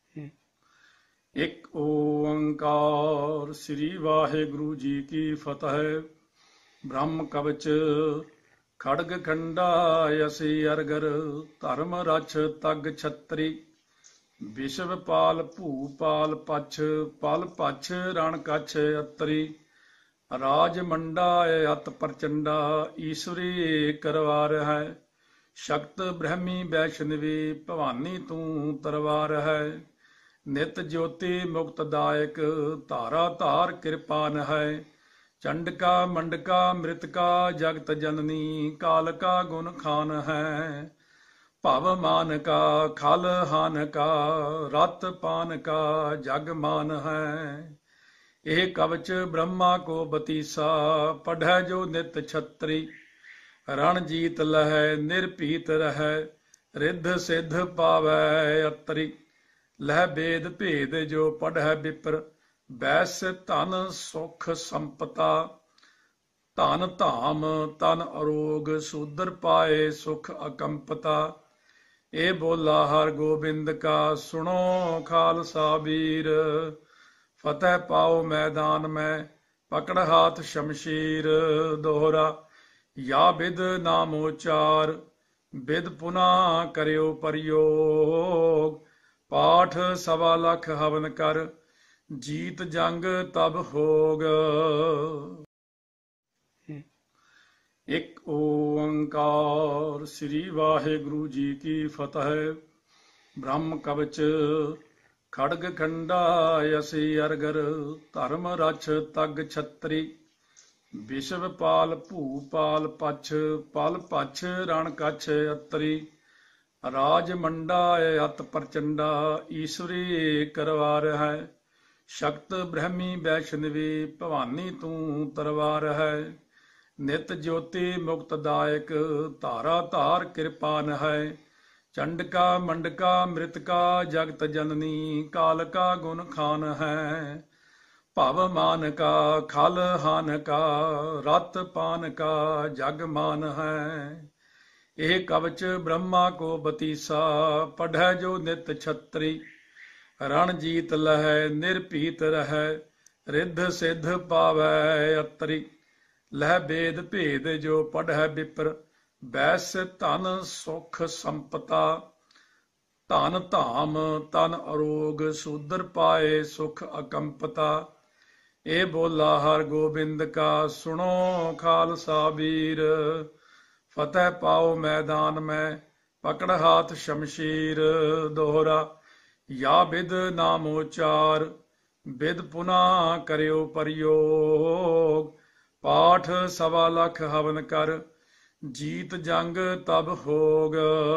ਇੱਕ ਓੰਕਾਰ ਸ੍ਰੀ ਵਾਹਿਗੁਰੂ ਜੀ ਕੀ ਫਤਿਹ। ਬ੍ਰਹਮ ਕਵਚ ਖੜਗ ਖੰਡਾ ਅਸੀ ਅਰਗਰ ਧਰਮ ਰਛ ਤਗ ਛਤਰੀ ਵਿਸ਼ਵ ਪਾਲ ਭੂਪਾਲ ਪਛ ਪਲ ਪਛ ਰਣ ਕਛ ਅਤਰੀ ਰਾਜ ਮੰਡਾ ਅਤ ਪ੍ਰਚੰਡਾ ਈਸ਼ਵਰੀ ਕਰਵਾਰ ਹੈ ਸ਼ਕਤ ਬ੍ਰਹਮੀ ਵੈਸ਼ਨਵੀ ਭਵਾਨੀ ਤੂੰ ਤਰਵਾਰ ਹੈ ਨਿਤ ਜੋਤੀ ਮੁਕਤਦਾਇਕ ਧਾਰਾ ਧਾਰ ਕਿਰਪਾਨ ਹੈ ਚੰਡਕਾ ਮੰਡਕਾ ਮ੍ਰਿਤਕਾ ਜਗਤ ਜਨਨੀ ਕਾਲਕਾ ਗੁਣ ਖਾਨ ਹੈ ਭਵ ਮਾਨ ਕਾ ਖਲ ਹਾਨ ਕਾ ਰਤ ਪਾਨ ਕਾ ਜਗ ਮਾਨ ਹੈ ਇਹ ਕਵਚ ਬ੍ਰਹਮਾ ਕੋ ਬਤੀਸਾ ਪੜ੍ਹੈ ਜੋ ਨਿਤ ਛਤਰੀ ਰਣ ਜੀਤ ਲਹੈ ਨਿਰਭੀਤ ਰਹੈ ਰਿੱਧ ਸਿੱਧ ਪਾਵੈ ਅਤਰੀ ਲਹਿ ਬੇਦ ਭੇਦ ਜੋ ਪੜ੍ਹੈ ਵਿਪਰ ਬੈਸ ਧਨ ਸੁਖ ਸੰਪਤਾ ਧਨ ਧਾਮ ਤਨ ਅਰੋਗ ਸੂਦਰ ਪਾਏ ਸੁਖ ਅਕੰਪਤਾ ਇਹ ਬੋਲਾ ਹਰ ਗੋਬਿੰਦ ਕਾ ਸੁਣੋ ਖਾਲਸਾ ਵੀਰ ਫਤਿਹ ਪਾਓ ਮੈਦਾਨ ਮੈਂ ਪਕੜ ਹਾਥ ਸ਼ਮਸ਼ੀਰ ਦੋਹਰਾ ਯਾ ਬਿਦ ਨਾਮ ਉਚਾਰ ਬਿਦ ਪੁਨਾ ਕਰਿਓ ਪ੍ਰਯੋਗ ਪਾਠ ਸਵਾ ਲੱਖ ਹਵਨ ਕਰ ਜੀਤ ਜੰਗ ਤਬ ਹੋਗ। ਇੱਕ ਓੰਕਾਰ ਸ੍ਰੀ ਵਾਹਿਗੁਰੂ ਜੀ ਕੀ ਫਤਿਹ। ਬ੍ਰਹਮ ਕਵਚ ਖੜਗ ਖੰਡਾ ਅਸੀ ਅਰਗਰ ਧਰਮ ਰਛ ਤਗ ਛਤਰੀ ਵਿਸ਼ਵ ਪਾਲ ਭੂਪਾਲ ਪਛ ਪਲ ਪਛ ਰਣ ਕਛ ਅਤਰੀ ਰਾਜ ਮੰਡਾ ਅਤ ਪ੍ਰਚੰਡਾ ਈਸ਼ਵਰੀ ਕਰਵਾਰ ਹੈ ਸ਼ਕਤ ਬ੍ਰਹਮੀ ਵੈਸ਼ਨਵੀ ਭਵਾਨੀ ਤੂੰ ਤਰਵਾਰ ਹੈ ਨਿਤ ਜੋਤੀ ਮੁਕਤਦਾਇਕ ਧਾਰਾ ਧਾਰ ਕਿਰਪਾਨ ਹੈ ਚੰਡਕਾ ਮੰਡਕਾ ਮ੍ਰਿਤਕਾ ਜਗਤ ਜਨਨੀ ਕਾਲਕਾ ਗੁਣ ਖਾਨ ਹੈ ਭਵ ਮਾਨ ਕਾ ਖਲ ਹਾਨ ਕਾ ਰਤ ਪਾਨ ਕਾ ਜਗ ਮਾਨ ਹੈ ਇਹ ਕਵਚ ਬ੍ਰਹਮਾ ਕੋ ਬਤੀਸਾ ਪੜ੍ਹੈ ਜੋ ਨਿਤ ਛਤਰੀ ਰਣ ਜੀਤ ਲਹੈ ਨਿਰਭੀਤ ਰਹੈ ਰਿੱਧ ਸਿੱਧ ਪਾਵੈ ਅਤਰੀ ਲਹਿ ਬੇਦ ਭੇਦ ਜੋ ਪੜ੍ਹੈ ਵਿਪਰ ਬੈਸ ਧਨ ਸੁਖ ਸੰਪਤਾ ਧਨ ਧਾਮ ਤਨ ਅਰੋਗ ਸੂਦਰ ਪਾਏ ਸੁਖ ਅਕੰਪਤਾ ਇਹ ਬੋਲਾ ਹਰ ਗੋਬਿੰਦ ਕਾ ਸੁਣੋ ਖਾਲਸਾ ਵੀਰ ਫਤਿਹ ਪਾਓ ਮੈਦਾਨ ਮੈਂ ਪਕੜ ਹਾਥ ਸ਼ਮਸ਼ੀਰ ਦੋਹਰਾ ਯਾ ਬਿਦ ਨਾਮ ਉਚਾਰ ਬਿਦ ਪੁਨਾ ਕਰਿਓ ਪ੍ਰਯੋਗ ਪਾਠ ਸਵਾ ਲੱਖ ਹਵਨ ਕਰ ਜੀਤ ਜੰਗ ਤਬ ਹੋਗ।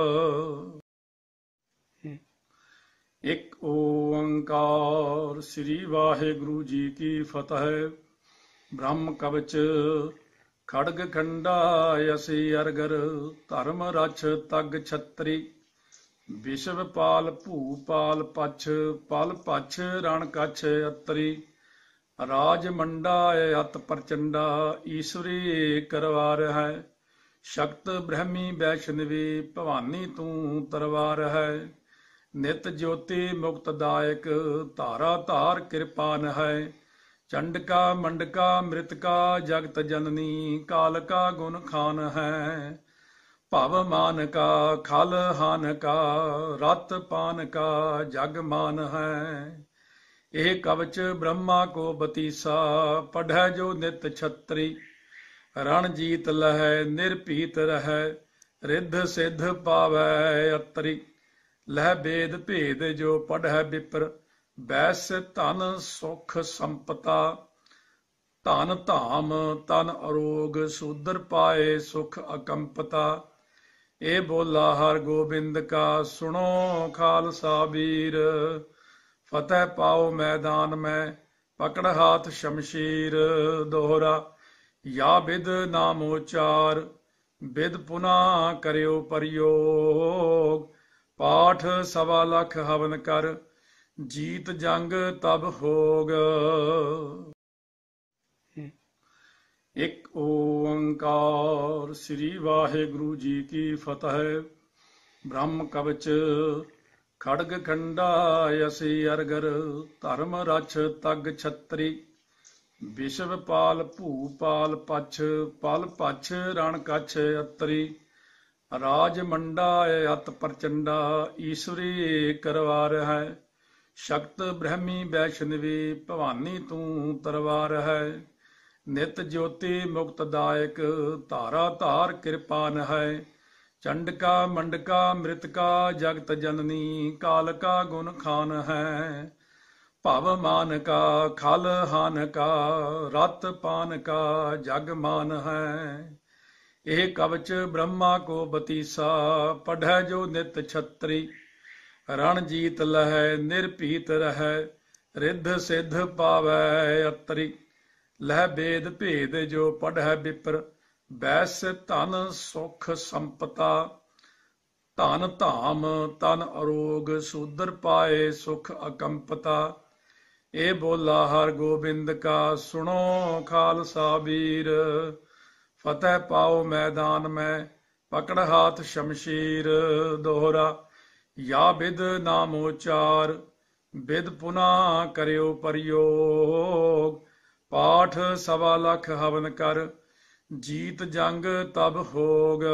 ਇੱਕ ਓੰਕਾਰ ਸ੍ਰੀ ਵਾਹਿਗੁਰੂ ਜੀ ਕੀ ਫਤਿਹ। ਬ੍ਰਹਮ ਕਵਚ ਖੜਗ ਖੰਡਾ ਅਸੀ ਅਰਗਰ ਧਰਮ ਰਛ ਤਗ ਛਤਰੀ ਵਿਸ਼ਵ ਪਾਲ ਭੂਪਾਲ ਪਛ ਪਲ ਪਛ ਰਣ ਕਛ ਅਤਰੀ ਰਾਜ ਮੰਡਾ ਅਤ ਪ੍ਰਚੰਡਾ ਈਸ਼ਵਰੀ ਕਰਵਾਰ ਹੈ ਸ਼ਕਤ ਬ੍ਰਹਮੀ ਵੈਸ਼ਨਵੀ ਭਵਾਨੀ ਤੂੰ ਤਰਵਾਰ ਹੈ ਨਿਤ ਜੋਤੀ ਮੁਕਤਦਾਇਕ ਧਾਰਾ ਧਾਰ ਕਿਰਪਾਨ ਹੈ ਚੰਡਕਾ ਮੰਡਕਾ ਮ੍ਰਿਤਕਾ ਜਗਤ ਜਨਨੀ ਕਾਲਕਾ ਗੁਣ ਖਾਨ ਹੈ ਭਵ ਮਾਨ ਕਾ ਖਲ ਹਾਨ ਕਾ ਰਤ ਪਾਨ ਕਾ ਜਗ ਮਾਨ ਹੈ ਇਹ ਕਵਚ ਬ੍ਰਹਮਾ ਕੋ ਬਤੀਸਾ ਪੜ੍ਹੈ ਜੋ ਨਿਤ ਛਤਰੀ ਰਣ ਜੀਤ ਲਹੈ ਨਿਰਭੀਤ ਰਹੈ ਰਿੱਧ ਸਿੱਧ ਪਾਵੈ ਅਤਰੀ ਲਹਿ ਬੇਦ ਭੇਦ ਜੋ ਪੜ੍ਹੈ ਵਿਪਰ ਬੈਸ ਧਨ ਸੁਖ ਸੰਪਤਾ ਧਨ ਧਾਮ ਤਨ ਅਰੋਗ ਸੂਦਰ ਪਾਏ ਸੁਖ ਅਕੰਪਤਾ ਇਹ ਬੋਲਾ ਹਰ ਗੋਬਿੰਦ ਕਾ ਸੁਣੋ ਖਾਲਸਾ ਵੀਰ ਫਤਿਹ ਪਾਓ ਮੈਦਾਨ ਮੈਂ ਪਕੜ ਹਾਥ ਸ਼ਮਸ਼ੀਰ ਦੋਹਰਾ ਯਾ ਬਿਦ ਨਾਮ ਉਚਾਰ ਬਿਦ ਪੁਨਾ ਕਰਿਓ ਪ੍ਰਯੋਗ ਪਾਠ ਸਵਾ ਲੱਖ ਹਵਨ ਕਰ ਜੀਤ ਜੰਗ ਤਬ ਹੋਗ। ਇੱਕ ਓੰਕਾਰ ਸ੍ਰੀ ਵਾਹਿਗੁਰੂ ਜੀ ਕੀ ਫਤਿਹ। ਬ੍ਰਹਮ ਕਵਚ ਖੜਗ ਖੰਡਾ ਅਸੀ ਅਰਗਰ ਧਰਮ ਰਛ ਤਗ ਛਤਰੀ ਵਿਸ਼ਵ ਪਾਲ ਭੂਪਾਲ ਪਛ ਪਲ ਪਛ ਰਣ ਕਛ ਅਤਰੀ ਰਾਜ ਮੰਡਾ ਅਤ ਪ੍ਰਚੰਡਾ ਈਸ਼ਵਰੀ ਕਰਵਾਰ ਹੈ ਸ਼ਕਤ ਬ੍ਰਹਮੀ ਵੈਸ਼ਨਵੀ ਭਵਾਨੀ ਤੂੰ ਤਰਵਾਰ ਹੈ ਨਿਤ ਜੋਤੀ ਮੁਕਤ ਦਾਇਕ ਧਾਰਾ ਧਾਰ ਕਿਰਪਾਨ ਹੈ ਚੰਡਕਾ ਮੰਡਕਾ ਮ੍ਰਿਤਕਾ ਜਗਤ ਜਨਨੀ ਕਾਲਕਾ ਗੁਣ ਖਾਨ ਹੈ ਭਵ ਮਾਨ ਕਾ ਖਲ ਹਾਨ ਕਾ ਰਤ ਪਾਨ ਕਾ ਜਗ ਮਾਨ ਹੈ ਇਹ ਕਵਚ ਬ੍ਰਹਮਾ ਕੋ ਬਤੀਸਾ ਪੜ੍ਹੈ ਜੋ ਨਿਤ ਛਤਰੀ ਰਣ ਜੀਤ ਲਹੈ ਨਿਰਭੀਤ ਰਹੈ ਰਿੱਧ ਸਿੱਧ ਪਾਵੈ ਅਤਰੀ ਲਹਿ ਬੇਦ ਭੇਦ ਜੋ ਪੜ੍ਹੈ ਵਿਪਰ ਬੈਸ ਧਨ ਸੁਖ ਸੰਪਤਾ ਧਨ ਧਾਮ ਤਨ ਅਰੋਗ ਸੂਦਰ ਪਾਏ ਸੁਖ ਅਕੰਪਤਾ ਇਹ ਬੋਲਾ ਹਰ ਗੋਬਿੰਦ ਕਾ ਸੁਣੋ ਖਾਲਸਾ ਵੀਰ ਫਤਿਹ ਪਾਓ ਮੈਦਾਨ ਮੈਂ ਪਕੜ ਹਾਥ ਸ਼ਮਸ਼ੀਰ ਦੋਹਰਾ ਯਾ ਬਿਦ ਨਾਮ ਉਚਾਰ ਬਿਦ ਪੁਨਾ ਕਰਿਓ ਪ੍ਰਯੋਗ ਪਾਠ 1.25 ਲੱਖ ਹਵਨ ਕਰ ਜੀਤ ਜੰਗ ਤਬ ਹੋਗ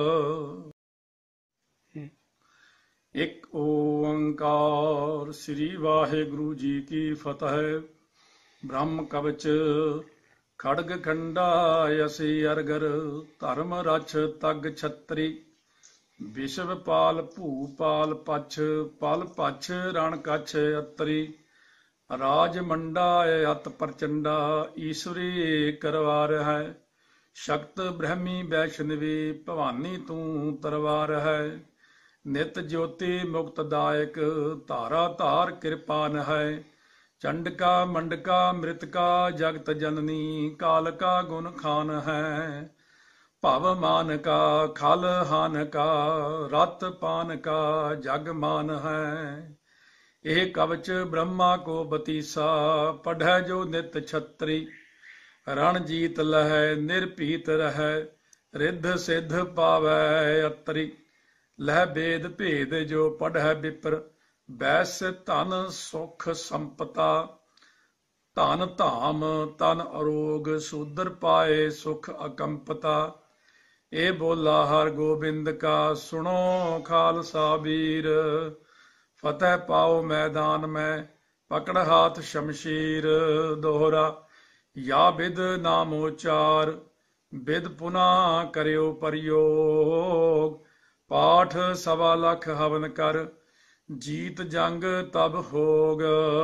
ਇੱਕ ਓੰਕਾਰ ਸ੍ਰੀ ਵਾਹਿਗੁਰੂ ਜੀ ਕੀ ਫਤਿਹ ਬ੍ਰਹਮ ਕਵਚ ਖੜਗ ਖੰਡਾ ਅਸੀ ਅਰਗਰ ਧਰਮ ਰਛ ਤਗ ਛਤਰੀ ਵਿਸ਼ਵ ਪਾਲ ਭੂਪਾਲ ਪਛ ਪਲ ਪਛ ਰਣ ਕਛ ਅਤਰੀ ਰਾਜ ਮੰਡਾ ਅਤ ਪ੍ਰਚੰਡਾ ਈਸ਼ਵਰੀ ਕਰਵਾਰ ਹੈ ਸ਼ਕਤ ਬ੍ਰਹਮੀ ਵੈਸ਼ਨਵੀ ਭਵਾਨੀ ਤੂੰ ਤਰਵਾਰ ਹੈ ਨਿਤ ਜੋਤੀ ਮੁਕਤ ਦਾਇਕ ਧਾਰਾ ਧਾਰ ਕਿਰਪਾਨ ਹੈ ਚੰਡਕਾ ਮੰਡਕਾ ਮ੍ਰਿਤਕਾ ਜਗਤ ਜਨਨੀ ਕਾਲਕਾ ਗੁਣ ਖਾਨ ਹੈ ਭਵ ਮਾਨ ਕਾ ਖਲ ਹਾਨ ਕਾ ਰਤ ਪਾਨ ਕਾ ਜਗ ਮਾਨ ਹੈ ਇਹ ਕਵਚ ਬ੍ਰਹਮਾ ਕੋ ਬਤੀਸਾ ਪੜ੍ਹੈ ਜੋ ਨਿਤ ਛਤਰੀ ਰਣ ਜੀਤ ਲਹੈ ਨਿਰਭੀਤ ਰਹੈ ਰਿੱਧ ਸਿੱਧ ਪਾਵੈ ਅਤਰੀ ਲਹਿ ਬੇਦ ਭੇਦ ਜੋ ਪੜ੍ਹੈ ਵਿਪਰ ਬੈਸ ਧਨ ਸੁਖ ਸੰਪਤਾ ਧਨ ਧਾਮ ਤਨ ਅਰੋਗ ਸੂਦਰ ਪਾਏ ਸੁਖ ਅਕੰਪਤਾ ਇਹ ਬੋਲਾ ਹਰ ਗੋਬਿੰਦ ਕਾ ਸੁਣੋ ਖਾਲਸਾ ਵੀਰ ਫਤਿਹ ਪਾਓ ਮੈਦਾਨ ਮੈਂ ਪਕੜ ਹਾਥ ਸ਼ਮਸ਼ੀਰ ਦੋਹਰਾ ਯਾ ਬਿਦ ਨਾਮ ਉਚਾਰ ਬਿਦ ਪੁਨਾ ਕਰਿਓ ਪ੍ਰਯੋਗ ਪਾਠ 1.25 ਲੱਖ ਹਵਨ ਕਰ ਜੀਤ ਜੰਗ ਤਬ ਹੋਗ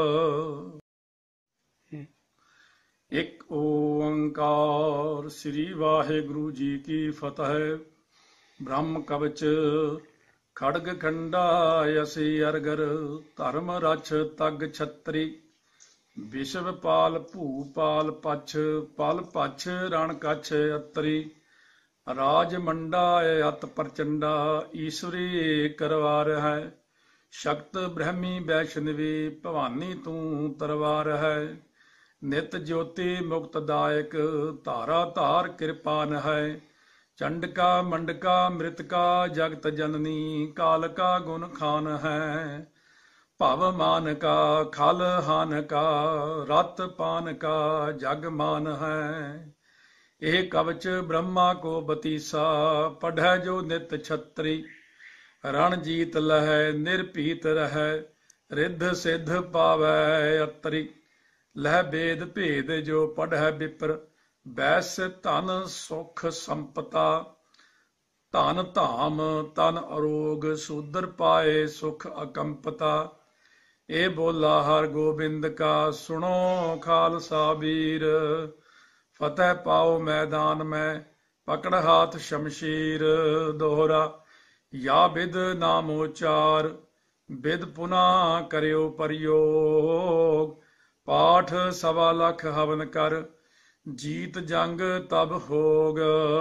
ਇੱਕ ਓੰਕਾਰ ਸ੍ਰੀ ਵਾਹਿਗੁਰੂ ਜੀ ਕੀ ਫਤਿਹ ਬ੍ਰਹਮ ਕਵਚ ਖੜਗ ਖੰਡਾ ਅਸੀ ਅਰਗਰ ਧਰਮ ਰਛ ਤਗ ਛਤਰੀ ਵਿਸ਼ਵ ਪਾਲ ਭੂਪਾਲ ਪਛ ਪਲ ਪਛ ਰਣ ਕਛ ਅਤਰੀ ਰਾਜ ਮੰਡਾ ਅਤ ਪ੍ਰਚੰਡਾ ਈਸ਼ਵਰੀ ਕਰਵਾਰ ਹੈ ਸ਼ਕਤ ਬ੍ਰਹਮੀ ਵੈਸ਼ਨਵੀ ਭਵਾਨੀ ਤੂੰ ਤਰਵਾਰ ਹੈ ਨਿਤ ਜੋਤੀ ਮੁਕਤ ਦਾਇਕ ਧਾਰਾ ਧਾਰ ਕਿਰਪਾਨ ਹੈ ਚੰਡਕਾ ਮੰਡਕਾ ਮ੍ਰਿਤਕਾ ਜਗਤ ਜਨਨੀ ਕਾਲਕਾ ਗੁਣ ਖਾਨ ਹੈ ਭਵ ਮਾਨ ਕਾ ਖਲ ਹਾਨ ਕਾ ਰਤ ਪਾਨ ਕਾ ਜਗ ਮਾਨ ਹੈ ਇਹ ਕਵਚ ਬ੍ਰਹਮਾ ਕੋ ਬਤੀਸਾ ਪੜ੍ਹੈ ਜੋ ਨਿਤ ਛਤਰੀ ਰਣ ਜੀਤ ਲਹੈ ਨਿਰਭੀਤ ਰਹੈ ਰਿੱਧ ਸਿੱਧ ਪਾਵੈ ਅਤਰੀ ਲਹਿ ਬੇਦ ਭੇਦ ਜੋ ਪੜ੍ਹੈ ਵਿਪਰ ਬੈਸ ਧਨ ਸੁਖ ਸੰਪਤਾ ਧਨ ਧਾਮ ਤਨ ਅਰੋਗ ਸੂਦਰ ਪਾਏ ਸੁਖ ਅਕੰਪਤਾ ਇਹ ਬੋਲਾ ਹਰ ਗੋਬਿੰਦ ਕਾ ਸੁਣੋ ਖਾਲਸਾ ਵੀਰ ਫਤਿਹ ਪਾਓ ਮੈਦਾਨ ਮੈਂ ਪਕੜ ਹਾਥ ਸ਼ਮਸ਼ੀਰ ਦੋਹਰਾ ਯਾ ਬਿਦ ਨਾਮ ਉਚਾਰ ਬਿਦ ਪੁਨਾ ਕਰਿਓ ਪ੍ਰਯੋਗ ਪਾਠ 1.25 ਲੱਖ ਹਵਨ ਕਰ ਜੀਤ ਜੰਗ ਤਬ ਹੋਗ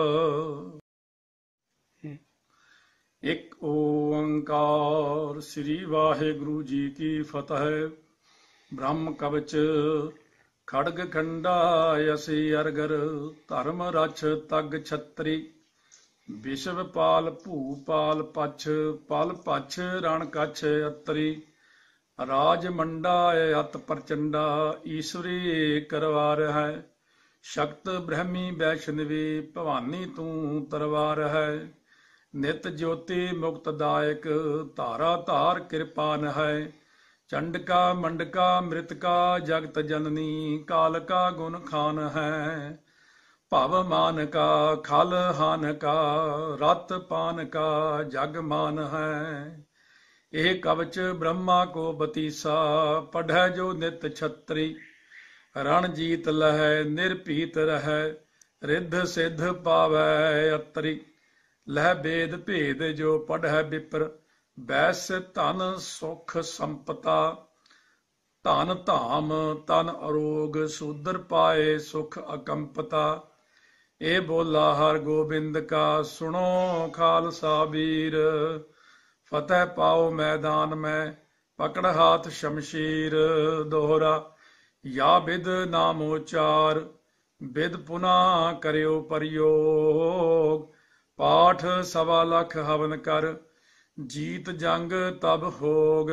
ਇੱਕ ਓੰਕਾਰ ਸ੍ਰੀ ਵਾਹਿਗੁਰੂ ਜੀ ਕੀ ਫਤਿਹ ਬ੍ਰਹਮ ਕਵਚ ਖੜਗ ਖੰਡਾ ਅਸੀ ਅਰਗਰ ਧਰਮ ਰਛ ਤਗ ਛਤਰੀ ਵਿਸ਼ਵ ਪਾਲ ਭੂਪਾਲ ਪਛ ਪਲ ਪਛ ਰਣ ਕਛ ਅਤਰੀ ਰਾਜ ਮੰਡਾ ਅਤ ਪ੍ਰਚੰਡਾ ਈਸ਼ਵਰੀ ਕਰਵਾਰ ਹੈ ਸ਼ਕਤ ਬ੍ਰਹਮੀ ਵੈਸ਼ਨਵੀ ਭਵਾਨੀ ਤੂੰ ਤਰਵਾਰ ਹੈ ਨਿਤ ਜੋਤੀ ਮੁਕਤ ਦਾਇਕ ਧਾਰਾ ਧਾਰ ਕਿਰਪਾਨ ਹੈ ਚੰਡਕਾ ਮੰਡਕਾ ਮ੍ਰਿਤਕਾ ਜਗਤ ਜਨਨੀ ਕਾਲ ਕਾ ਗੁਣ ਖਾਨ ਹੈ ਭਵ ਮਾਨ ਕਾ ਖਲ ਹਾਨ ਕਾ ਰਤ ਪਾਨ ਕਾ ਜਗ ਮਾਨ ਹੈ ਇਹ ਕਵਚ ਬ੍ਰਹਮਾ ਕੋ ਬਤੀਸਾ ਪੜ੍ਹੈ ਜੋ ਨਿਤ ਛਤਰੀ ਰਣ ਜੀਤ ਲਹੈ ਨਿਰਭੀਤ ਰਹੈ ਰਿੱਧ ਸਿੱਧ ਪਾਵੈ ਅਤਰੀ ਲਹਿ ਬੇਦ ਭੇਦ ਜੋ ਪੜ੍ਹੈ ਵਿਪਰ ਬੈਸ ਧਨ ਸੁਖ ਸੰਪਤਾ ਧਨ ਧਾਮ ਤਨ ਅਰੋਗ ਸੂਦਰ ਪਾਏ ਸੁਖ ਅਕੰਪਤਾ ਇਹ ਬੋਲਾ ਹਰ ਗੋਬਿੰਦ ਕਾ ਸੁਣੋ ਖਾਲਸਾ ਵੀਰ ਫਤਿਹ ਪਾਓ ਮੈਦਾਨ ਮੈਂ ਪਕੜ ਹਾਥ ਸ਼ਮਸ਼ੀਰ ਦੋਹਰਾ ਯਾ ਬਿਦ ਨਾਮ ਉਚਾਰ ਬਿਦ ਪੁਨਾ ਕਰਿਓ ਪ੍ਰਯੋਗ ਪਾਠ ਸਵਾ ਲੱਖ ਹਵਨ ਕਰ ਜੀਤ ਜੰਗ ਤਬ ਹੋਗ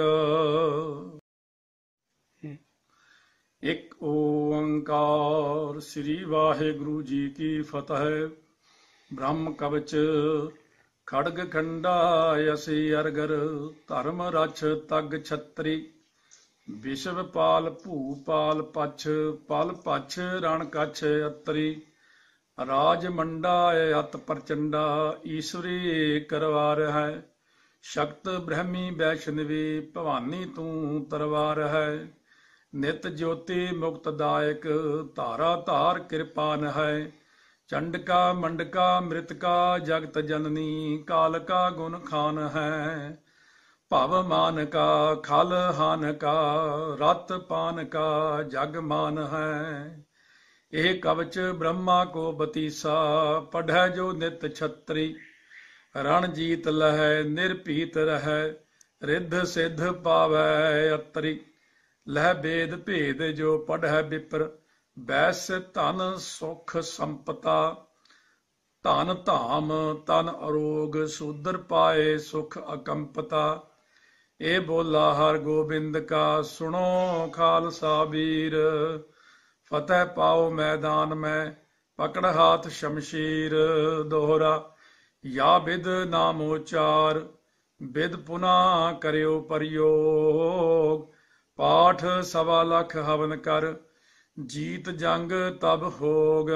ਇੱਕ ਓੰਕਾਰ ਸ੍ਰੀ ਵਾਹਿਗੁਰੂ ਜੀ ਕੀ ਫਤਿਹ ਬ੍ਰਹਮ ਕਵਚ ਖੜਗ ਖੰਡਾ ਅਸੀ ਅਰਗਰ ਧਰਮ ਰਛ ਤਗ ਛਤਰੀ ਵਿਸ਼ਵ ਪਾਲ ਭੂਪਾਲ ਪਛ ਪਲ ਪਛ ਰਣ ਕਛ ਅਤਰੀ ਰਾਜ ਮੰਡਾ ਅਤ ਪ੍ਰਚੰਡਾ ਈਸ਼ਵਰੀ ਕਰਵਾਰ ਹੈ ਸ਼ਕਤ ਬ੍ਰਹਮੀ ਵੈਸ਼ਨਵੀ ਭਵਾਨੀ ਤੂੰ ਤਰਵਾਰ ਹੈ ਨਿਤ ਜੋਤੀ ਮੁਕਤ ਦਾਇਕ ਧਾਰਾ ਧਾਰ ਕਿਰਪਾਨ ਹੈ ਚੰਡਕਾ ਮੰਡਕਾ ਮ੍ਰਿਤਕਾ ਜਗਤ ਜਨਨੀ ਕਾਲ ਕਾ ਗੁਣ ਖਾਨ ਹੈ ਭਵ ਮਾਨ ਕਾ ਖਲ ਹਾਨ ਕਾ ਰਤ ਪਾਨ ਕਾ ਜਗ ਮਾਨ ਹੈ ਇਹ ਕਵਚ ਬ੍ਰਹਮਾ ਕੋ ਬਤੀਸਾ ਪੜ੍ਹੈ ਜੋ ਨਿਤ ਛਤਰੀ ਰਣ ਜੀਤ ਲਹੈ ਨਿਰਭੀਤ ਰਹੈ ਰਿੱਧ ਸਿੱਧ ਪਾਵੈ ਅਤਰੀ ਲਹਿ ਬੇਦ ਭੇਦ ਜੋ ਪੜ੍ਹੈ ਵਿਪਰ ਬੈਸ ਧਨ ਸੁਖ ਸੰਪਤਾ ਧਨ ਧਾਮ ਤਨ ਅਰੋਗ ਸੂਦਰ ਪਾਏ ਸੁਖ ਅਕੰਪਤਾ ਇਹ ਬੋਲਾ ਹਰ ਗੋਬਿੰਦ ਕਾ ਸੁਣੋ ਖਾਲਸਾ ਵੀਰ ਫਤਿਹ ਪਾਓ ਮੈਦਾਨ ਮੈਂ ਪਕੜ ਹਾਥ ਸ਼ਮਸ਼ੀਰ ਦੋਹਰਾ ਯਾ ਬਿਦ ਨਾਮ ਉਚਾਰ ਬਿਦ ਪੁਨਾ ਕਰਿਓ ਪ੍ਰਯੋਗ ਪਾਠ ਸਵਾ ਲੱਖ ਹਵਨ ਕਰ ਜੀਤ ਜੰਗ ਤਬ ਹੋਗ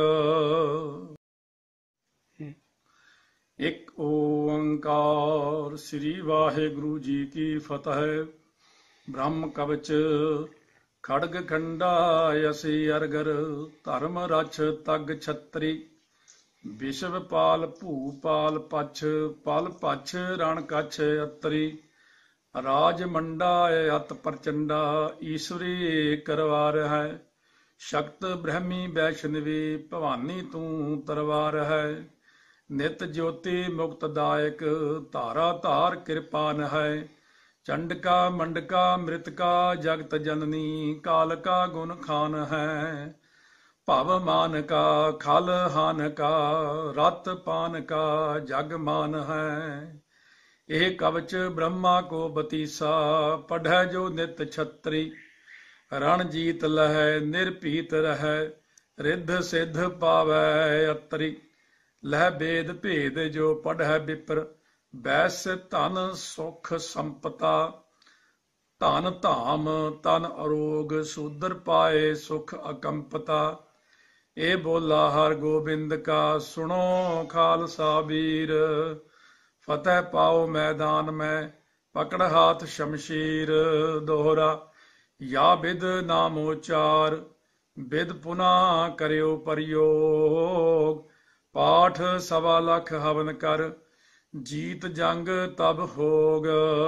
ਇੱਕ ਓੰਕਾਰ ਸ੍ਰੀ ਵਾਹਿਗੁਰੂ ਜੀ ਕੀ ਫਤਿਹ ਬ੍ਰਹਮ ਕਵਚ ਖੜਗ ਖੰਡਾ ਅਸੀ ਅਰਗਰ ਧਰਮ ਰਛ ਤਗ ਛਤਰੀ ਵਿਸ਼ਵ ਪਾਲ ਭੂਪਾਲ ਪਛ ਪਲ ਪਛ ਰਣ ਕਛ ਅਤਰੀ ਰਾਜ ਮੰਡਾ ਅਤ ਪ੍ਰਚੰਡਾ ਈਸ਼ਵਰੀ ਕਰਵਾਰ ਹੈ ਸ਼ਕਤ ਬ੍ਰਹਮੀ ਵੈਸ਼ਨਵੀ ਭਵਾਨੀ ਤੂੰ ਤਰਵਾਰ ਹੈ ਨਿਤ ਜੋਤੀ ਮੁਕਤ ਦਾਇਕ ਧਾਰਾ ਧਾਰ ਕਿਰਪਾਨ ਹੈ ਚੰਡਕਾ ਮੰਡਕਾ ਮ੍ਰਿਤਕਾ ਜਗਤ ਜਨਨੀ ਕਾਲ ਕਾ ਗੁਣ ਖਾਨ ਹੈ ਭਵ ਮਾਨ ਕਾ ਖਲ ਹਾਨ ਕਾ ਰਤ ਪਾਨ ਕਾ ਜਗ ਮਾਨ ਹੈ ਇਹ ਕਵਚ ਬ੍ਰਹਮਾ ਕੋ ਬਤੀਸਾ ਪੜ੍ਹੈ ਜੋ ਨਿਤ ਛਤਰੀ ਰਣ ਜੀਤ ਲਹੈ ਨਿਰਭੀਤ ਰਹੈ ਰਿੱਧ ਸਿੱਧ ਪਾਵੈ ਅਤਰੀ ਲਹਿ ਬੇਦ ਭੇਦ ਜੋ ਪੜ੍ਹੈ ਵਿਪਰ ਬੈਸ ਧਨ ਸੁਖ ਸੰਪਤਾ ਧਨ ਧਾਮ ਤਨ ਅਰੋਗ ਸੂਦਰ ਪਾਏ ਸੁਖ ਅਕੰਪਤਾ ਇਹ ਬੋਲਾ ਹਰ ਗੋਬਿੰਦ ਕਾ ਸੁਣੋ ਖਾਲਸਾ ਵੀਰ ਫਤਿਹ ਪਾਓ ਮੈਦਾਨ ਮੈਂ ਪਕੜ ਹਾਥ ਸ਼ਮਸ਼ੀਰ ਦੋਹਰਾ ਯਾ ਬਿਦ ਨਾਮ ਉਚਾਰ ਬਿਦ ਪੁਨਾ ਕਰਿਓ ਪ੍ਰਯੋਗ ਪਾਠ ਸਵਾ ਲੱਖ ਹਵਨ ਕਰ ਜੀਤ ਜੰਗ ਤਬ ਹੋਗ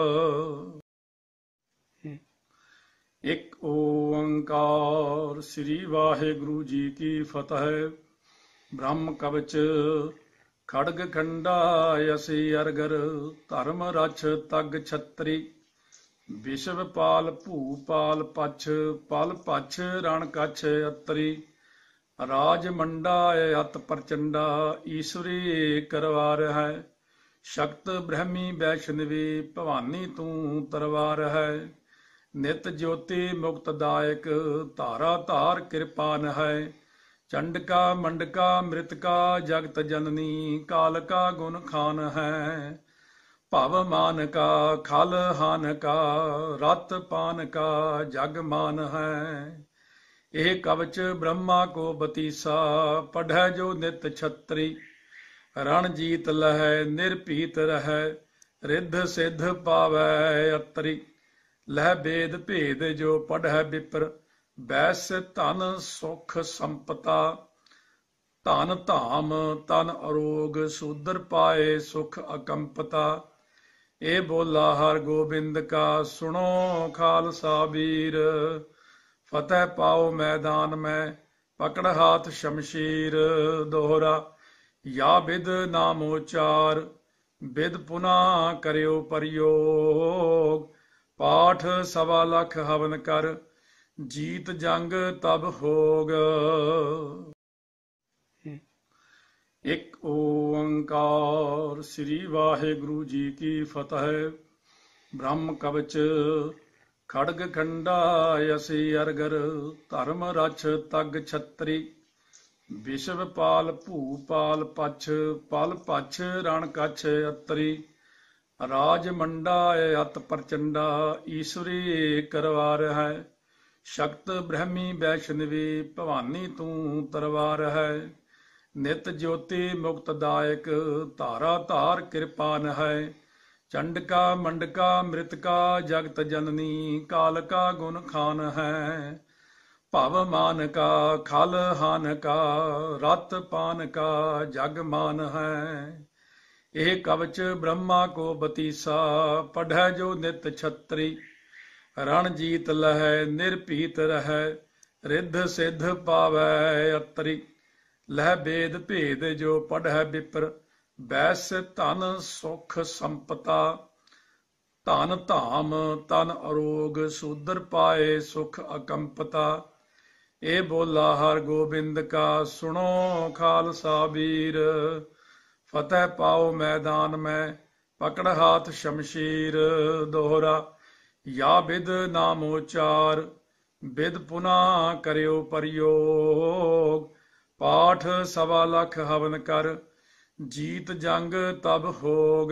ਇੱਕ ਓੰਕਾਰ ਸ੍ਰੀ ਵਾਹਿਗੁਰੂ ਜੀ ਕੀ ਫਤਿਹ ਬ੍ਰਹਮ ਕਵਚ ਖੜਗ ਖੰਡਾ ਅਸੀ ਅਰਗਰ ਧਰਮ ਰਛ ਤਗ ਛਤਰੀ ਵਿਸ਼ਵ ਪਾਲ ਭੂਪਾਲ ਪਛ ਪਲ ਪਛ ਰਣ ਕਛ ਅਤਰੀ ਰਾਜ ਮੰਡਾ ਅਤ ਪ੍ਰਚੰਡਾ ਈਸ਼ਵਰੀ ਕਰਵਾਰ ਹੈ। ਸ਼ਕਤ ਬ੍ਰਹਮੀ ਵੈਸ਼ਨਵੀ ਭਵਾਨੀ ਤੂੰ ਤਰਵਾਰ ਹੈ। ਨਿਤ ਜੋਤੀ ਮੁਕਤ ਦਾਇਕ ਧਾਰਾ ਧਾਰ ਕਿਰਪਾਨ ਹੈ। ਚੰਡਕਾ ਮੰਡਕਾ ਮ੍ਰਿਤਕਾ ਜਗਤ ਜਨਨੀ ਕਾਲ ਕਾ ਗੁਣ ਖਾਨ ਹੈ। ਭਵ ਮਾਨ ਕਾ ਖਲ ਹਾਨ ਕਾ ਰਤ ਪਾਨ ਕਾ ਜਗ ਮਾਨ ਹੈ। ਇਹ ਕਵਚ ਬ੍ਰਹਮਾ ਕੋ ਬਤੀਸਾ ਪੜ੍ਹੈ ਜੋ ਨਿਤ ਛਤਰੀ। ਰਣ ਜੀਤ ਲਹੈ ਨਿਰਭੀਤ ਰਹੈ ਰਿੱਧ ਸਿੱਧ ਪਾਵੈ ਅਤਰੀ। ਲਹਿ ਬੇਦ ਭੇਦ ਜੋ ਪੜ੍ਹੈ ਵਿਪਰ ਬੈਸ ਧਨ ਸੁਖ ਸੰਪਤਾ। ਧਨ ਧਾਮ ਤਨ ਅਰੋਗ ਸੂਦਰ ਪਾਏ ਸੁਖ ਅਕੰਪਤਾ। ਇਹ ਬੋਲਾ ਹਰ ਗੋਬਿੰਦ ਕਾ ਸੁਣੋ ਖਾਲਸਾ ਵੀਰ। ਫਤਿਹ ਪਾਓ ਮੈਦਾਨ ਮੈਂ ਪਕੜ ਹਾਥ ਸ਼ਮਸ਼ੀਰ। ਦੋਹਰਾ ਯਾ ਬਿਦ ਨਾਮ ਉਚਾਰ ਬਿਦ ਪੁਨਾ ਕਰਿਓ ਪ੍ਰਯੋਗ। ਪਾਠ ਸਵਾ ਲੱਖ ਹਵਨ ਕਰ ਜੀਤ ਜੰਗ ਤਬ ਹੋਗ। ਇੱਕ ਓੰਕਾਰ ਸ੍ਰੀ ਵਾਹਿਗੁਰੂ ਜੀ ਕੀ ਫਤਿਹ। ਬ੍ਰਹਮ ਕਵਚ ਖੜਗ ਖੰਡਾ ਅਸੀ ਅਰਗਰ ਧਰਮ ਰਛ ਤਗ ਛਤਰੀ। ਵਿਸ਼ਵ ਪਾਲ ਭੂਪਾਲ ਪਛ ਪਲ ਪਛ ਰਣ ਕਛ ਅਤਰੀ। ਰਾਜ ਮੰਡਾ ਅਤ ਪ੍ਰਚੰਡਾ ਈਸ਼ਵਰੀ ਕਰਵਾਰ ਹੈ। ਸ਼ਕਤ ਬ੍ਰਹਮੀ ਵੈਸ਼ਨਵੀ ਭਵਾਨੀ ਤੂੰ ਤਰਵਾਰ ਹੈ। ਨਿਤ ਜੋਤੀ ਮੁਕਤ ਦਾਇਕ ਧਾਰਾ ਧਾਰ ਕਿਰਪਾਨ ਹੈ। ਚੰਡਕਾ ਮੰਡਕਾ ਮ੍ਰਿਤਕਾ ਜਗਤ ਜਨਨੀ ਕਾਲ ਕਾ ਗੁਣ ਖਾਨ ਹੈ। ਭਵ ਮਾਨ ਕਾ ਖਲ ਹਾਨ ਕਾ ਰਤ ਪਾਨ ਕਾ ਜਗ ਮਾਨ ਹੈ। ਇਹ ਕਵਚ ਬ੍ਰਹਮਾ ਕੋ ਬਤੀਸਾ ਪੜ੍ਹੈ ਜੋ ਨਿਤ ਛਤਰੀ। ਰਣ ਜੀਤ ਲਹੈ ਨਿਰਭੀਤ ਰਹੈ ਰਿੱਧ ਸਿੱਧ ਪਾਵੈ ਅਤਰੀ। ਲਹਿ ਬੇਦ ਭੇਦ ਜੋ ਪੜ੍ਹੈ ਵਿਪਰ ਬੈਸ ਧਨ ਸੁਖ ਸੰਪਤਾ। ਧਨ ਧਾਮ ਤਨ ਅਰੋਗ ਸੂਦਰ ਪਾਏ ਸੁਖ ਅਕੰਪਤਾ। ਇਹ ਬੋਲਾ ਹਰ ਗੋਬਿੰਦ ਕਾ ਸੁਣੋ ਖਾਲਸਾ ਵੀਰ। ਫਤਿਹ ਪਾਓ ਮੈਦਾਨ ਮੈਂ ਪਕੜ ਹਾਥ ਸ਼ਮਸ਼ੀਰ। ਦੋਹਰਾ ਯਾ ਬਿਦ ਨਾਮ ਉਚਾਰ ਬਿਦ ਪੁਨਾ ਕਰਿਓ ਪ੍ਰਯੋਗ। ਪਾਠ ਸਵਾ ਲੱਖ ਹਵਨ ਕਰ ਜੀਤ ਜੰਗ ਤਬ ਹੋਗ।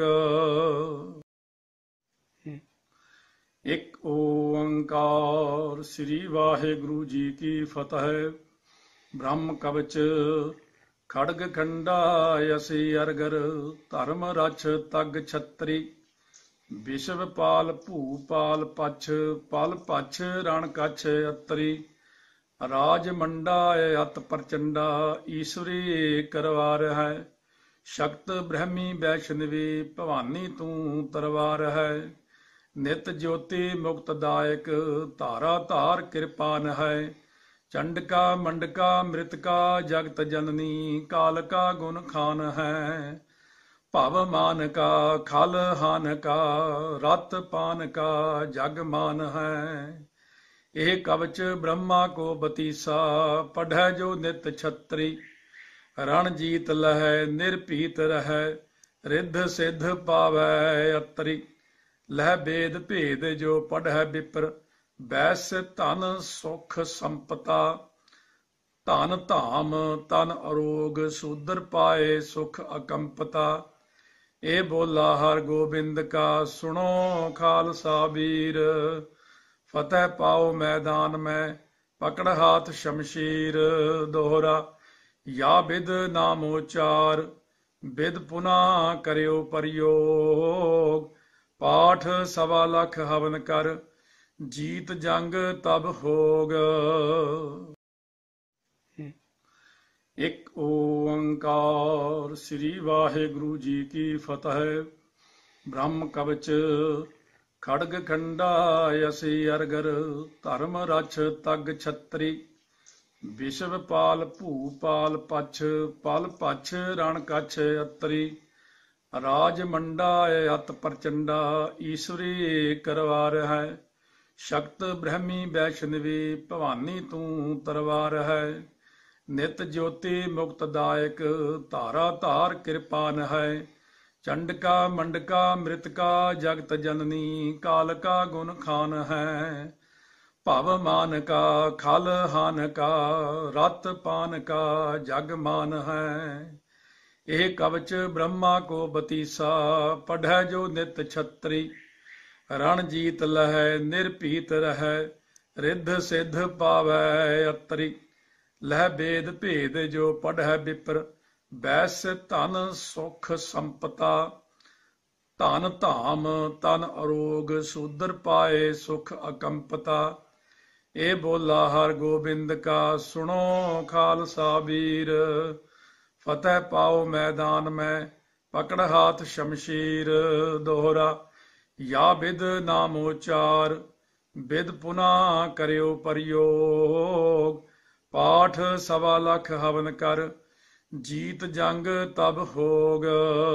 ਇੱਕ ਓੰਕਾਰ ਸ੍ਰੀ ਵਾਹਿਗੁਰੂ ਜੀ ਕੀ ਫਤਿਹ। ਬ੍ਰਹਮ ਕਵਚ ਖੜਗ ਖੰਡਾ ਅਸੀ ਅਰਗਰ ਧਰਮ ਰਛ ਤਗ ਛਤਰੀ। ਵਿਸ਼ਵ ਪਾਲ ਭੂਪਾਲ ਪਛ ਪਲ ਪਛ ਰਣ ਕਛ ਅਤਰੀ। ਰਾਜ ਮੰਡਾ ਅਤ ਪ੍ਰਚੰਡਾ ਈਸ਼ਵਰੀ ਕਰਵਾਰ ਹੈ। ਸ਼ਕਤ ਬ੍ਰਹਮੀ ਵੈਸ਼ਨਵੀ ਭਵਾਨੀ ਤੂੰ ਤਰਵਾਰ ਹੈ। ਨਿਤ ਜੋਤੀ ਮੁਕਤ ਦਾਇਕ ਧਾਰਾ ਧਾਰ ਕਿਰਪਾਨ ਹੈ। ਚੰਡਕਾ ਮੰਡਕਾ ਮ੍ਰਿਤਕਾ ਜਗਤ ਜਨਨੀ ਕਾਲ ਕਾ ਗੁਣ ਖਾਨ ਹੈ। ਭਵ ਮਾਨ ਕਾ ਖਲ ਹਾਨ ਕਾ ਰਤ ਪਾਨ ਕਾ ਜਗ ਮਾਨ ਹੈ। ਇਹ ਕਵਚ ਬ੍ਰਹਮਾ ਕੋ ਬਤੀਸਾ ਪੜ੍ਹੈ ਜੋ ਨਿਤ ਛਤਰੀ। ਰਣ ਜੀਤ ਲਹੈ ਨਿਰਭੀਤ ਰਹੈ ਰਿੱਧ ਸਿੱਧ ਪਾਵੈ ਅਤਰੀ। ਲਹਿ ਬੇਦ ਭੇਦ ਜੋ ਪੜ੍ਹੈ ਵਿਪਰ ਬੈਸ ਧਨ ਸੁਖ ਸੰਪਤਾ। ਧਨ ਧਾਮ ਤਨ ਅਰੋਗ ਸੂਦਰ ਪਾਏ ਸੁਖ ਅਕੰਪਤਾ। ਇਹ ਬੋਲਾ ਹਰ ਗੋਬਿੰਦ ਕਾ ਸੁਣੋ ਖਾਲਸਾ ਵੀਰ। ਫਤਿਹ ਪਾਓ ਮੈਦਾਨ ਮੈਂ ਪਕੜ ਹਾਥ ਸ਼ਮਸ਼ੀਰ। ਦੋਹਰਾ ਯਾ ਬਿਦ ਨਾਮ ਉਚਾਰ ਬਿਦ ਪੁਨਾ ਕਰਿਓ ਪ੍ਰਯੋਗ। ਪਾਠ ਸਵਾ ਲੱਖ ਹਵਨ ਕਰ ਜੀਤ ਜੰਗ ਤਬ ਹੋਗ। ਇੱਕ ਓੰਕਾਰ ਸ੍ਰੀ ਵਾਹਿਗੁਰੂ ਜੀ ਕੀ ਫਤਿਹ। ਬ੍ਰਹਮ ਕਵਚ ਖੜਗ ਖੰਡਾ ਅਸੀ ਅਰਗਰ ਧਰਮ ਰਛ ਤਗ ਛਤਰੀ। ਵਿਸ਼ਵ ਪਾਲ ਭੂਪਾਲ ਪਛ ਪਲ ਪਛ ਰਣ ਕਛ ਅਤਰੀ। ਰਾਜ ਮੰਡਾ ਅਤ ਪ੍ਰਚੰਡਾ ਈਸ਼ਵਰੀ ਕਰਵਾਰ ਹੈ। ਸ਼ਕਤ ਬ੍ਰਹਮੀ ਵੈਸ਼ਨਵੀ ਭਵਾਨੀ ਤੂੰ ਤਰਵਾਰ ਹੈ। ਨਿਤ ਜੋਤੀ ਮੁਕਤਦਾਇਕ ਧਾਰਾ ਧਾਰ ਕਿਰਪਾਨ ਹੈ। ਚੰਡਕਾ ਮੰਡਕਾ ਮ੍ਰਿਤਕਾ ਜਗਤ ਜਨਨੀ ਕਾਲ ਕਾ ਗੁਣ ਖਾਨ ਹੈ। ਭਵ ਮਾਨ ਕਾ ਖਲ ਹਾਨ ਕਾ ਰਤ ਪਾਨ ਕਾ ਜਗ ਮਾਨ ਹੈ। ਇਹ ਕਵਚ ਬ੍ਰਹਮਾ ਕੋ ਬਤੀਸਾ ਪੜ੍ਹੈ ਜੋ ਨਿਤ ਛਤਰੀ। ਰਣ ਜੀਤ ਲਹੈ ਨਿਰਭੀਤ ਰਹੈ ਰਿੱਧ ਸਿੱਧ ਪਾਵੈ ਅਤਰੀ। ਲਹਿ ਬੇਦ ਭੇਦ ਜੋ ਪੜ੍ਹੈ ਵਿਪਰ ਬੈਸ ਧਨ ਸੁਖ ਸੰਪਤਾ। ਧਨ ਧਾਮ ਤਨ ਅਰੋਗ ਸੂਦਰ ਪਾਏ ਸੁਖ ਅਕੰਪਤਾ। ਇਹ ਬੋਲਾ ਹਰ ਗੋਬਿੰਦ ਕਾ ਸੁਣੋ ਖਾਲਸਾ ਵੀਰ। ਫਤਿਹ ਪਾਓ ਮੈਦਾਨ ਮੈਂ ਪਕੜ ਹਾਥ ਸ਼ਮਸ਼ੀਰ। ਦੋਹਰਾ ਯਾ ਬਿਦ ਨਾਮ ਉਚਾਰ ਬਿਦ ਪੁਨਾ ਕਰਿਓ ਪ੍ਰਯੋਗ। ਪਾਠ 1.25 ਲੱਖ ਹਵਨ ਕਰ ਜੀਤ ਜੰਗ ਤਬ ਹੋਗ।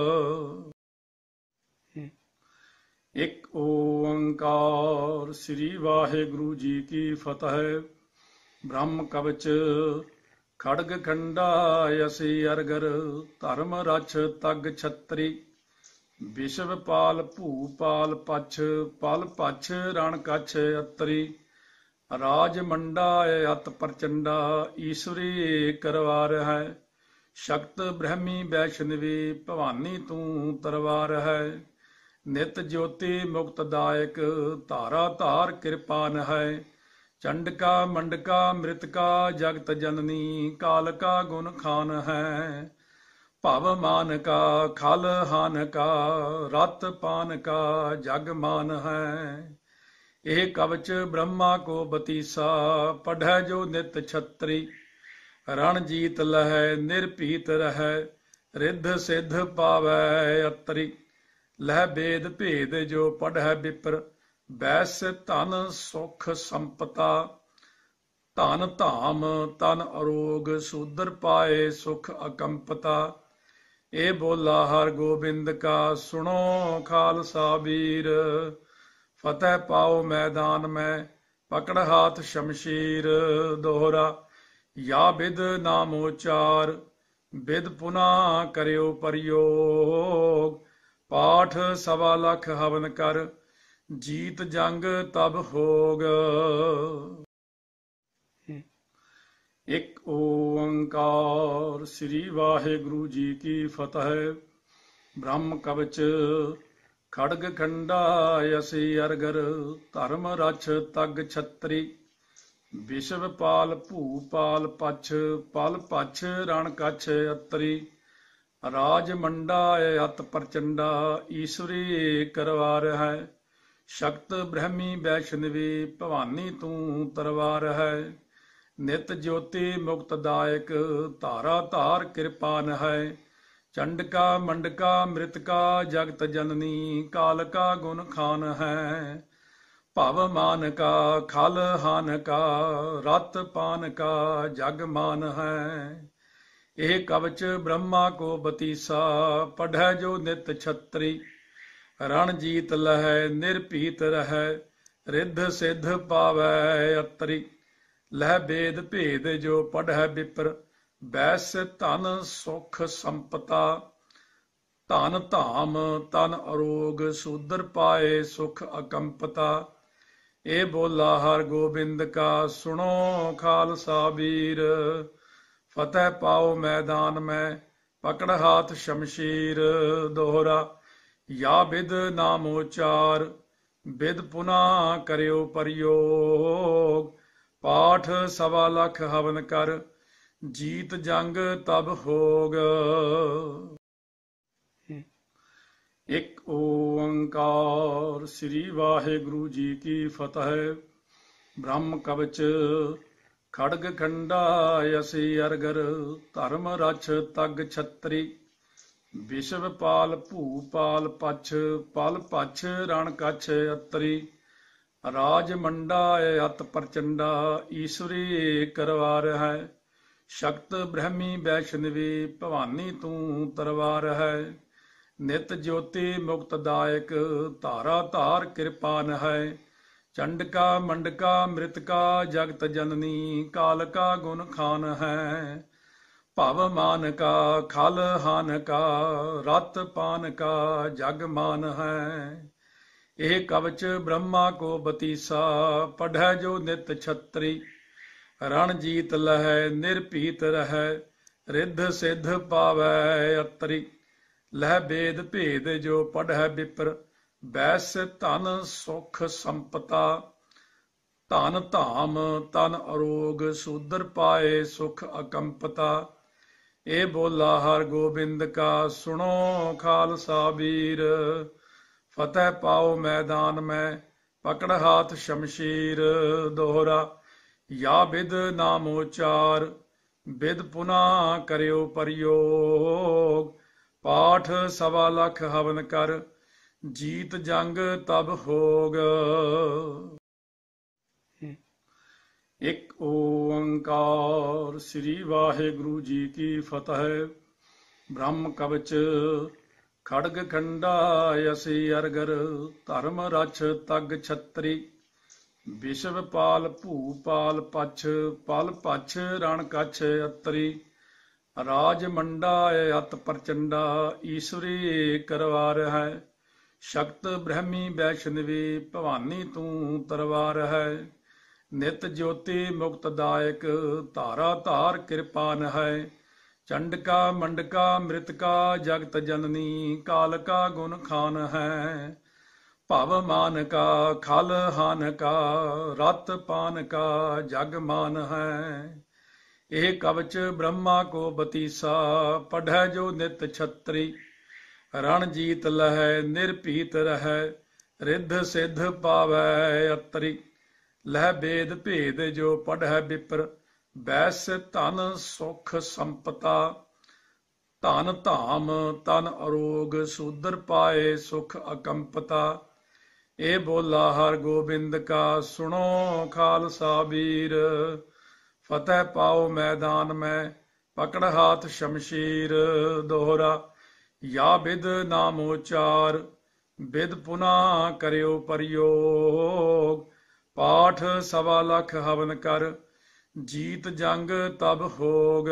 ਇੱਕ ਓੰਕਾਰ ਸ੍ਰੀ ਵਾਹਿਗੁਰੂ ਜੀ ਕੀ ਫਤਿਹ। ਬ੍ਰਹਮ ਕਵਚ ਖੜਗ ਖੰਡਾ ਅਸੀ ਅਰਗਰ ਧਰਮ ਰਛ ਤਗ ਛਤਰੀ। ਵਿਸ਼ਵ ਪਾਲ ਭੂਪਾਲ ਪਛ ਪਲ ਪਛ ਰਣ ਕਛ ਅਤਰੀ। ਰਾਜ ਮੰਡਾ ਅਤ ਪ੍ਰਚੰਡਾ ਈਸ਼ਵਰੀ ਕਰਵਾਰ ਹੈ। ਸ਼ਕਤ ਬ੍ਰਹਮੀ ਵੈਸ਼ਨਵੀ ਭਵਾਨੀ ਤੂੰ ਤਰਵਾਰ ਹੈ। ਨਿਤ ਜੋਤੀ ਮੁਕਤਦਾਇਕ ਧਾਰਾ ਧਾਰ ਕਿਰਪਾਨ ਹੈ। ਚੰਡਕਾ ਮੰਡਕਾ ਮ੍ਰਿਤਕਾ ਜਗਤ ਜਨਨੀ ਕਾਲ ਕਾ ਗੁਣ ਖਾਨ ਹੈ। ਭਵ ਮਾਨ ਕਾ ਖਲ ਹਾਨ ਕਾ ਰਤ ਪਾਨ ਕਾ ਜਗ ਮਾਨ ਹੈ। ਇਹ ਕਵਚ ਬ੍ਰਹਮਾ ਕੋ ਬਤੀਸਾ ਪੜ੍ਹੈ ਜੋ ਨਿਤ ਛਤਰੀ। ਰਣ ਜੀਤ ਲਹੈ ਨਿਰਭੀਤ ਰਹੈ ਰਿੱਧ ਸਿੱਧ ਪਾਵੈ ਅਤਰੀ। ਲਹਿ ਬੇਦ ਭੇਦ ਜੋ ਪੜ੍ਹੈ ਵਿਪਰ ਬੈਸ ਧਨ ਸੁਖ ਸੰਪਤਾ। ਧਨ ਧਾਮ ਤਨ ਅਰੋਗ ਸੂਦਰ ਪਾਏ ਸੁਖ ਅਕੰਪਤਾ। ਇਹ ਬੋਲਾ ਹਰ ਗੋਬਿੰਦ ਕਾ ਸੁਣੋ ਖਾਲਸਾ ਵੀਰ। ਫਤਿਹ ਪਾਓ ਮੈਦਾਨ ਮੈਂ ਪਕੜ ਹਾਥ ਸ਼ਮਸ਼ੀਰ। ਦੋਹਰਾ ਯਾ ਬਿਦ ਨਾਮ ਉਚਾਰ ਬਿਦ ਪੁਨਾ ਕਰਿਓ ਪ੍ਰਯੋਗ। ਪਾਠ 1.25 ਲੱਖ ਹਵਨ ਕਰ ਜੀਤ ਜੰਗ ਤਬ ਹੋਗ। ਇੱਕ ਓੰਕਾਰ ਸ੍ਰੀ ਵਾਹਿਗੁਰੂ ਜੀ ਕੀ ਫਤਿਹ। ਬ੍ਰਹਮ ਕਵਚ ਖੜਗ ਖੰਡਾ ਅਸੀ ਅਰਗਰ ਧਰਮ ਰਛ ਤਗ ਛਤਰੀ। ਵਿਸ਼ਵ ਪਾਲ ਭੂਪਾਲ ਪਛ ਪਲ ਪਛ ਰਣ ਕਛ ਅਤਰੀ। ਰਾਜ ਮੰਡਾ ਅਤ ਪ੍ਰਚੰਡਾ ਈਸ਼ਵਰੀ ਕਰਵਾਰ ਹੈ। ਸ਼ਕਤ ਬ੍ਰਹਮੀ ਵੈਸ਼ਨਵੀ ਭਵਾਨੀ ਤੂੰ ਤਰਵਾਰ ਹੈ। ਨਿਤ ਜੋਤੀ ਮੁਕਤਦਾਇਕ ਧਾਰਾ ਧਾਰ ਕਿਰਪਾਨ ਹੈ। ਚੰਡਕਾ ਮੰਡਕਾ ਮ੍ਰਿਤਕਾ ਜਗਤ ਜਨਨੀ ਕਾਲ ਕਾ ਗੁਣ ਖਾਨ ਹੈ। ਭਵ ਮਾਨ ਕਾ ਖਲ ਹਾਨ ਕਾ ਰਤ ਪਾਨ ਕਾ ਜਗ ਮਾਨ ਹੈ। ਇਹ ਕਵਚ ਬ੍ਰਹਮਾ ਕੋ ਬਤੀਸਾ ਪੜ੍ਹੈ ਜੋ ਨਿਤ ਛਤਰੀ। ਰਣ ਜੀਤ ਲਹੈ ਨਿਰਭੀਤ ਰਹੈ ਰਿੱਧ ਸਿੱਧ ਪਾਵੈ ਅਤਰੀ। ਲਹਿ ਬੇਦ ਭੇਦ ਜੋ ਪੜ੍ਹੈ ਵਿਪਰ ਬੈਸ ਧਨ ਸੁਖ ਸੰਪਤਾ। ਧਨ ਧਾਮ ਤਨ ਅਰੋਗ ਸੂਦਰ ਪਾਏ ਸੁਖ ਅਕੰਪਤਾ। ਇਹ ਬੋਲਾ ਹਰ ਗੋਬਿੰਦ ਕਾ ਸੁਣੋ ਖਾਲਸਾ ਵੀਰ। ਫਤਿਹ ਪਾਓ ਮੈਦਾਨ ਮੈਂ ਪਕੜ ਹਾਥ ਸ਼ਮਸ਼ੀਰ। ਦੋਹਰਾ ਯਾ ਬਿਦ ਨਾਮ ਉਚਾਰ ਬਿਦ ਪੁਨਾ ਕਰਿਓ ਪ੍ਰਯੋਗ। ਪਾਠ 1.25 ਲੱਖ ਹਵਨ ਕਰ ਜੀਤ ਜੰਗ ਤਬ ਹੋਗ। ਇੱਕ ਓੰਕਾਰ ਸ੍ਰੀ ਵਾਹਿਗੁਰੂ ਜੀ ਕੀ ਫਤਿਹ। ਬ੍ਰਹਮ ਕਵਚ ਖੜਗ ਖੰਡਾ ਅਸੀ ਅਰਗਰ ਧਰਮ ਰਛ ਤਗ ਛਤਰੀ। ਵਿਸ਼ਵ ਪਾਲ ਭੂਪਾਲ ਪਛ ਪਲ ਪਛ ਰਣ ਕਛ ਅਤਰੀ। ਰਾਜ ਮੰਡਾ ਅਤ ਪ੍ਰਚੰਡਾ ਈਸ਼ਵਰੀ ਕਰਵਾਰ ਹੈ। ਸ਼ਕਤ ਬ੍ਰਹਮੀ ਵੈਸ਼ਨਵੀ ਭਵਾਨੀ ਤੂੰ ਤਰਵਾਰ ਹੈ। ਨਿਤ ਜੋਤੀ ਮੁਕਤਦਾਇਕ ਧਾਰਾ ਧਾਰ ਕਿਰਪਾਨ ਹੈ। चंडका मंडका मृतका जगत जननी, काल का गुण खान है। भव मान का खल हान का, रत पान का जग मान है। ਇਹ ਕਵਚ ਬ੍ਰਹਮਾ ਕੋ ਬਤੀਸਾ, ਪੜ੍ਹੈ ਜੋ ਨਿਤ ਛਤਰੀ। ਰਣ ਜੀਤ ਲਹੈ ਨਿਰਭੀਤ ਰਹੈ, ਰਿੱਧ ਸਿੱਧ ਪਾਵੈ ਅਤਰੀ। ਲਹਿ ਬੇਦ ਭੇਦ ਜੋ ਪੜ੍ਹੈ ਵਿਪਰ, ਬੈਸ ਧਨ ਸੁਖ ਸੰਪਤਾ। ਧਨ ਧਾਮ ਤਨ ਅਰੋਗ, ਸੂਦਰ ਪਾਏ ਸੁਖ ਅਕੰਪਤਾ। ਇਹ ਬੋਲਾ ਹਰ ਗੋਬਿੰਦ ਕਾ, ਸੁਣੋ ਖਾਲਸਾ ਵੀਰ। फतेह पाओ मैदान में, पकड़ हाथ शमशीर। दोहरा या विद नामोचार, विद पुनः करियो प्रयोग। पाठ 1.25 लाख हवन कर, जीत जंग तब होग। एक ओंकार। श्री वाहिगुरु जी की फतेह। ब्रह्म कवच खड़ग खंडा यसी अरगर, धर्म रछ तग छतरी। विश्व पाल भूपाल पछ, पल पछ रण कछ अतरी। राज मंडा अत प्रचंडा, ईश्वरी करवार है। शक्त ब्रह्मी वैष्णवी, भवानी तू तरवार है। नित ज्योति मुक्तदायक, धारा धार कृपान है। चंडका मंडका मृतका जगत जननी, काल का गुण खान है। भव मान का खल हान का, रत पान का जग मान है। ਇਹ ਕਵਚ ਬ੍ਰਹਮਾ ਕੋ ਬਤੀਸਾ, ਪੜ੍ਹੈ ਜੋ ਨਿਤ ਛਤਰੀ। ਰਣ ਜੀਤ ਲਹੈ ਨਿਰਭੀਤ ਰਹੈ, ਰਿੱਧ ਸਿੱਧ ਪਾਵੈ ਅਤਰੀ। ਲਹਿ ਬੇਦ ਭੇਦ ਜੋ ਪੜ੍ਹੈ ਵਿਪਰ, ਬੈਸ ਧਨ ਸੁਖ ਸੰਪਤਾ। ਧਨ ਧਾਮ ਤਨ ਅਰੋਗ, ਸੂਦਰ ਪਾਏ ਸੁਖ ਅਕੰਪਤਾ। ਇਹ ਬੋਲਾ ਹਰ ਗੋਬਿੰਦ ਕਾ, ਸੁਣੋ ਖਾਲਸਾ ਵੀਰ। फतेह पाओ मैदान में, पकड़ हाथ शमशीर। दोहरा या विद नामोचार, विद पुनः करियो प्रयोग। पाठ 1.25 लाख हवन कर, जीत जंग तब होग।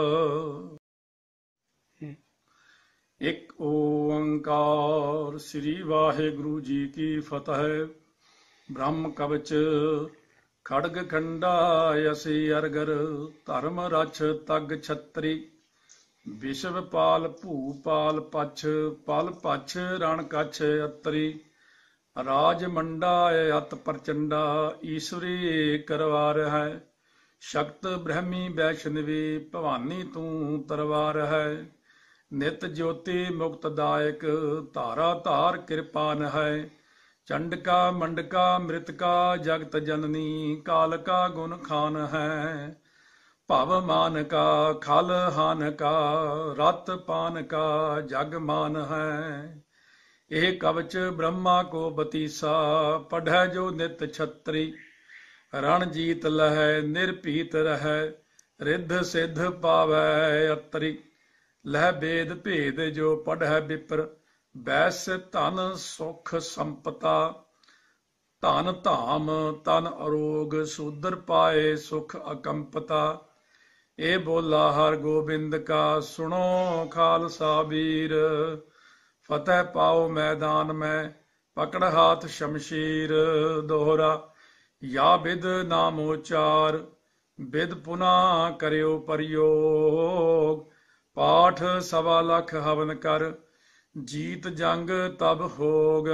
एक ओंकार। श्री वाहिगुरु जी की फतेह। ब्रह्म कवच खड़ग खंडा यसी अरगर, धर्म रछ तग छतरी। विश्व पाल भूपाल पछ, पल पछ रण कछ अतरी। राज मंडा अत प्रचंडा, ईश्वरी करवार है। शक्त ब्रह्मी वैष्णवी, भवानी तू तरवार है। नित ज्योति मुक्तदायक, धारा धार कृपान है। चंडका मंडका मृतका जगत जननी, काल का गुण खान है। भव मान का खल हान का, रत पान का जग मान है। ਇਹ ਕਵਚ ਬ੍ਰਹਮਾ ਕੋ ਬਤੀਸਾ, ਪੜ੍ਹੈ ਜੋ ਨਿਤ ਛਤਰੀ। ਰਣ ਜੀਤ ਲਹੈ ਨਿਰਭੀਤ ਰਹੈ, ਰਿੱਧ ਸਿੱਧ ਪਾਵੈ ਅਤਰੀ। ਲਹਿ ਬੇਦ ਭੇਦ ਜੋ ਪੜ੍ਹੈ ਵਿਪਰ, ਬੈਸ ਧਨ ਸੁਖ ਸੰਪਤਾ। ਧਨ ਧਾਮ ਤਨ ਅਰੋਗ, ਸੂਦਰ ਪਾਏ ਸੁਖ ਅਕੰਪਤਾ। ਇਹ ਬੋਲਾ ਹਰ ਗੋਬਿੰਦ ਕਾ, ਸੁਣੋ ਖਾਲਸਾ ਵੀਰ। ਫਤਿਹ ਪਾਓ ਮੈਦਾਨ ਮੈਂ, ਪਕੜ ਹਾਥ ਸ਼ਮਸ਼ੀਰ। ਦੋਹਰਾ या विद नामोचार, विद पुनः करियो प्रयोग। पाठ 1.25 लाख हवन कर, जीत जंग तब होग।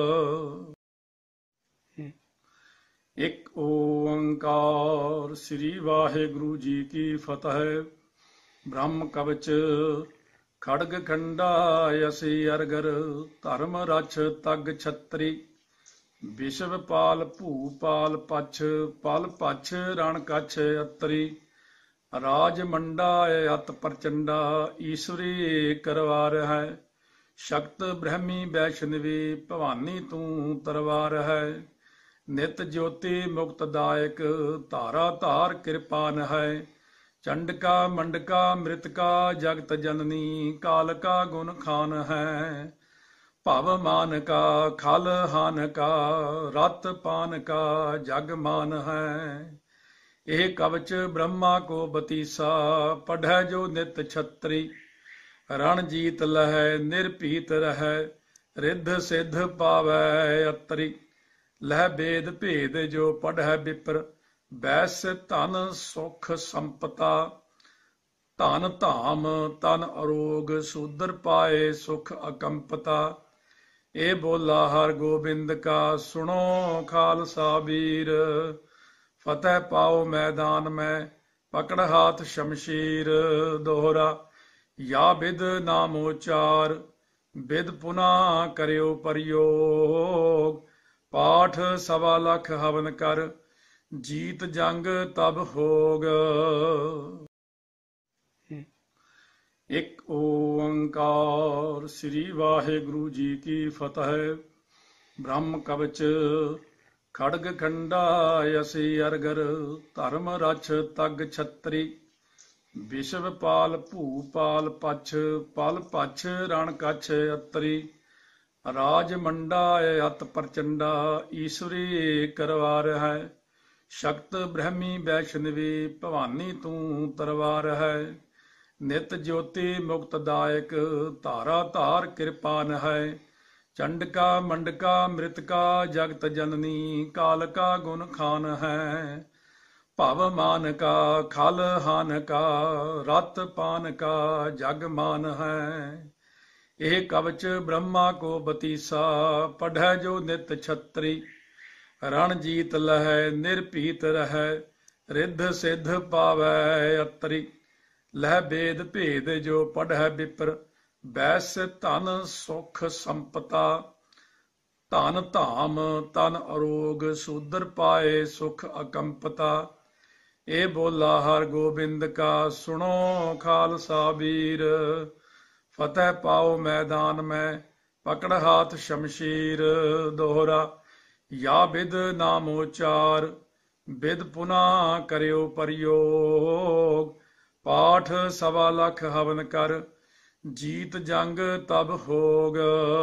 एक ओंकार। श्री वाहिगुरु जी की फतेह। ब्रह्म कवच खड़ग खंडा यसी अरगर, धर्म रछ तग छतरी। विश्व पाल भूपाल पछ, पल पछ रण कछ अतरी। राज मंडा अत प्रचंडा, ईश्वरी करवार है। शक्त ब्रह्मी वैष्णवी, भवानी तू तरवार है। नित ज्योति मुक्तदायक, धारा धार कृपान है। चंडका मंडका मृतका जगत जननी, काल का गुण खान है। ਭਵ ਮਾਨ ਕਾ ਖਲ ਹਾਨ ਕਾ ਰਤ ਪਾਨ ਕਾ ਜਗ ਮਾਨ ਹੈ। ਇਹ ਕਵਚ ਬ੍ਰਹਮਾ ਕੋ ਬਤੀਸਾ ਪੜ੍ਹੈ ਜੋ ਨਿਤ ਛਤਰੀ। ਰਣ ਜੀਤ ਲਹੈ ਨਿਰਭੀਤ ਰਹੈ ਰਿੱਧ ਸਿੱਧ ਪਾਵੈ ਅਤਰੀ। ਲਹਿ ਬੇਦ ਭੇਦ ਜੋ ਪੜ੍ਹੈ ਵਿਪਰ ਬੈਸ ਧਨ ਸੁਖ ਸੰਪਤਾ। ਧਨ ਧਾਮ ਤਨ ਅਰੋਗ ਸੂਦਰ ਪਾਏ ਸੁਖ ਅਕੰਪਤਾ। ਇਹ ਬੋਲਾ ਹਰ ਗੋਬਿੰਦ ਕਾ ਸੁਣੋ ਖਾਲਸਾ ਵੀਰ। ਫਤਿਹ ਪਾਓ ਮੈਦਾਨ ਮੈਂ ਪਕੜ ਹਾਥ ਸ਼ਮਸ਼ੀਰ। ਦੋਹਰਾ ਯਾ ਬਿਦ ਨਾਮ ਉਚਾਰ ਬਿਦ ਪੁਨਾ ਕਰਿਓ ਪ੍ਰਯੋਗ। ਪਾਠ ਸਵਾ ਲੱਖ ਹਵਨ ਕਰ ਜੀਤ ਜੰਗ ਤਬ ਹੋਗ। ਇੱਕ ਓੰਕਾਰ ਸ੍ਰੀ ਵਾਹਿਗੁਰੂ ਜੀ ਕੀ ਫਤਿਹ। ਬ੍ਰਹਮ ਕਵਚ ਖੜਗ ਖੰਡਾ ਅਸੀ ਅਰਗਰ ਧਰਮ ਰਛ ਤਗ ਛਤਰੀ। ਵਿਸ਼ਵ ਪਾਲ ਭੂ ਪਾਲ ਪਛ ਪਲ ਪਛ ਰਣ ਕਛ ਅਤਰੀ। ਰਾਜ ਮੰਡਾ ਅਤ ਪ੍ਰਚੰਡਾ ਈਸ਼ਵਰੀ ਕਰਵਾਰ ਹੈ। ਸ਼ਕਤ ਬ੍ਰਹਮੀ ਵੈਸ਼ਨਵੀ ਭਵਾਨੀ ਤੂੰ ਤਰਵਾਰ ਹੈ। ਨਿਤ ਜੋਤੀ ਮੁਕਤ ਦਾਇਕ ਧਾਰਾ ਧਾਰ ਕਿਰਪਾਨ ਹੈ। ਚੰਡਕਾ ਮੰਡਕਾ ਮ੍ਰਿਤਕਾ ਜਗਤ ਜਨਨੀ ਕਾਲਕਾ ਗੁਣ ਖਾਨ ਹੈ। ਭਵ ਮਾਨ ਕਾ ਖਲ ਹਾਨ ਕਾ ਰਤ ਪਾਨ ਕਾ ਜਗ ਮਾਨ ਹੈ। ਇਹ ਕਵਚ ਬ੍ਰਹਮਾ ਕੋ ਬਤੀਸਾ ਪੜ੍ਹੈ ਜੋ ਨਿਤ ਛਤਰੀ। ਰਣ ਜੀਤ ਲਹੈ ਨਿਰਭੀਤ ਰਹੈ ਰਿੱਧ ਸਿੱਧ ਪਾਵੈ ਅਤਰੀ। ਲਹਿ ਬੇਦ ਭੇਦ ਜੋ ਪੜ੍ਹੈ ਵਿਪਰ ਬੈਸ ਧਨ ਸੁਖ ਸੰਪਤਾ। ਧਨ ਧਾਮ ਤਨ ਅਰੋਗ ਸੂਦਰ ਪਾਏ ਸੁਖ ਅਕੰਪਤਾ। ਇਹ ਬੋਲਾ ਹਰ ਗੋਬਿੰਦ ਕਾ ਸੁਣੋ ਖਾਲਸਾ ਵੀਰ। ਫਤਿਹ ਪਾਓ ਮੈਦਾਨ ਮੈਂ ਪਕੜ ਹਾਥ ਸ਼ਮਸ਼ੀਰ। ਦੋਹਰਾ ਯਾ ਬਿਦ ਨਾਮ ਉਚਾਰ ਬਿਦ ਪੁਨਾ ਕਰਿਓ ਪ੍ਰਯੋਗ। ਪਾਠ ਸਵਾ ਲੱਖ ਹਵਨ ਕਰ ਜੀਤ ਜੰਗ ਤਬ ਹੋਗ।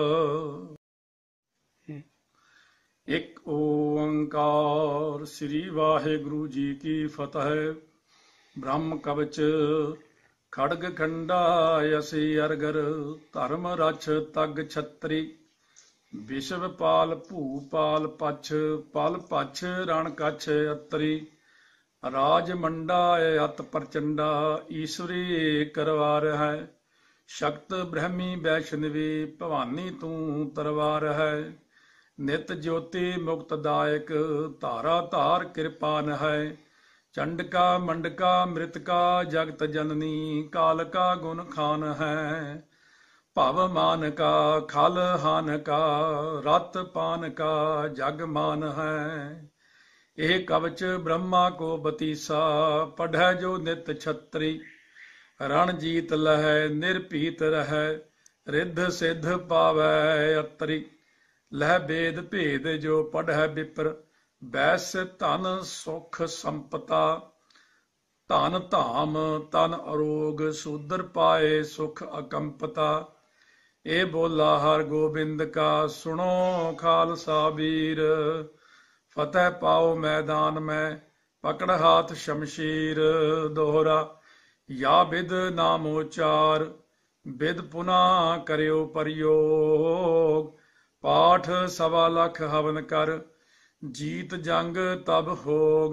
ਇੱਕ ਓੰਕਾਰ ਸ੍ਰੀ ਵਾਹਿਗੁਰੂ ਜੀ ਕੀ ਫਤਿਹ। ਬ੍ਰਹਮ ਕਵਚ ਖੜਗ ਖੰਡਾ ਅਸੀ ਅਰਗਰ ਧਰਮ ਰਛ ਤਗ ਛਤਰੀ। ਵਿਸ਼ਵ ਪਾਲ ਭੂ ਪਾਲ ਪਛ ਪਲ ਪਛ ਰਣ ਕਛ ਅਤਰੀ। ਰਾਜ ਮੰਡਾ ਅਤ ਪ੍ਰਚੰਡਾ ਈਸ਼ਵਰੀ ਕਰਵਾਰ ਹੈ। ਸ਼ਕਤ ਬ੍ਰਹਮੀ ਵੈਸ਼ਨਵੀ ਭਵਾਨੀ ਤੂੰ ਤਰਵਾਰ ਹੈ। ਨਿਤ ਜੋਤੀ ਮੁਕਤ ਦਾਇਕ ਧਾਰਾ ਧਾਰ ਕਿਰਪਾਨ ਹੈ। ਚੰਡਕਾ ਮੰਡਕਾ ਮ੍ਰਿਤਕਾ ਜਗਤ ਜਨਨੀ ਕਾਲਕਾ ਗੁਣ ਖਾਨ ਹੈ। ਭਵ ਮਾਨ ਕਾ ਖਲ ਹਾਨ ਕਾ ਰਤ ਪਾਨ ਕਾ ਜਗ ਮਾਨ ਹੈ। ਇਹ ਕਵਚ ਬ੍ਰਹਮਾ ਕੋ ਬਤੀਸਾ ਪੜ੍ਹੈ ਜੋ ਨਿਤ ਛਤਰੀ। ਰਣ ਜੀਤ ਲਹੈ ਨਿਰਭੀਤ ਰਹੈ ਰਿੱਧ ਸਿੱਧ ਪਾਵੈ ਅਤਰੀ। ਲਹਿ ਬੇਦ ਭੇਦ ਜੋ ਪੜ੍ਹੈ ਵਿਪਰ ਬੈਸ ਧਨ ਸੁਖ ਸੰਪਤਾ। ਧਨ ਧਾਮ ਤਨ ਅਰੋਗ ਸੂਦਰ ਪਾਏ ਸੁਖ ਅਕੰਪਤਾ। ਇਹ ਬੋਲਾ ਹਰ ਗੋਬਿੰਦ ਕਾ ਸੁਣੋ ਖਾਲਸਾ ਵੀਰ। ਫਤਿਹ ਪਾਓ ਮੈਦਾਨ ਮੈਂ ਪਕੜ ਹਾਥ ਸ਼ਮਸ਼ੀਰ। ਦੋਹਰਾ ਯਾ ਬਿਦ ਨਾਮ ਉਚਾਰ ਬਿਦ ਪੁਨਾ ਕਰਿਓ ਪ੍ਰਯੋਗ। ਪਾਠ ਸਵਾ ਲੱਖ ਹਵਨ ਕਰ ਜੀਤ ਜੰਗ ਤਬ ਹੋਗ।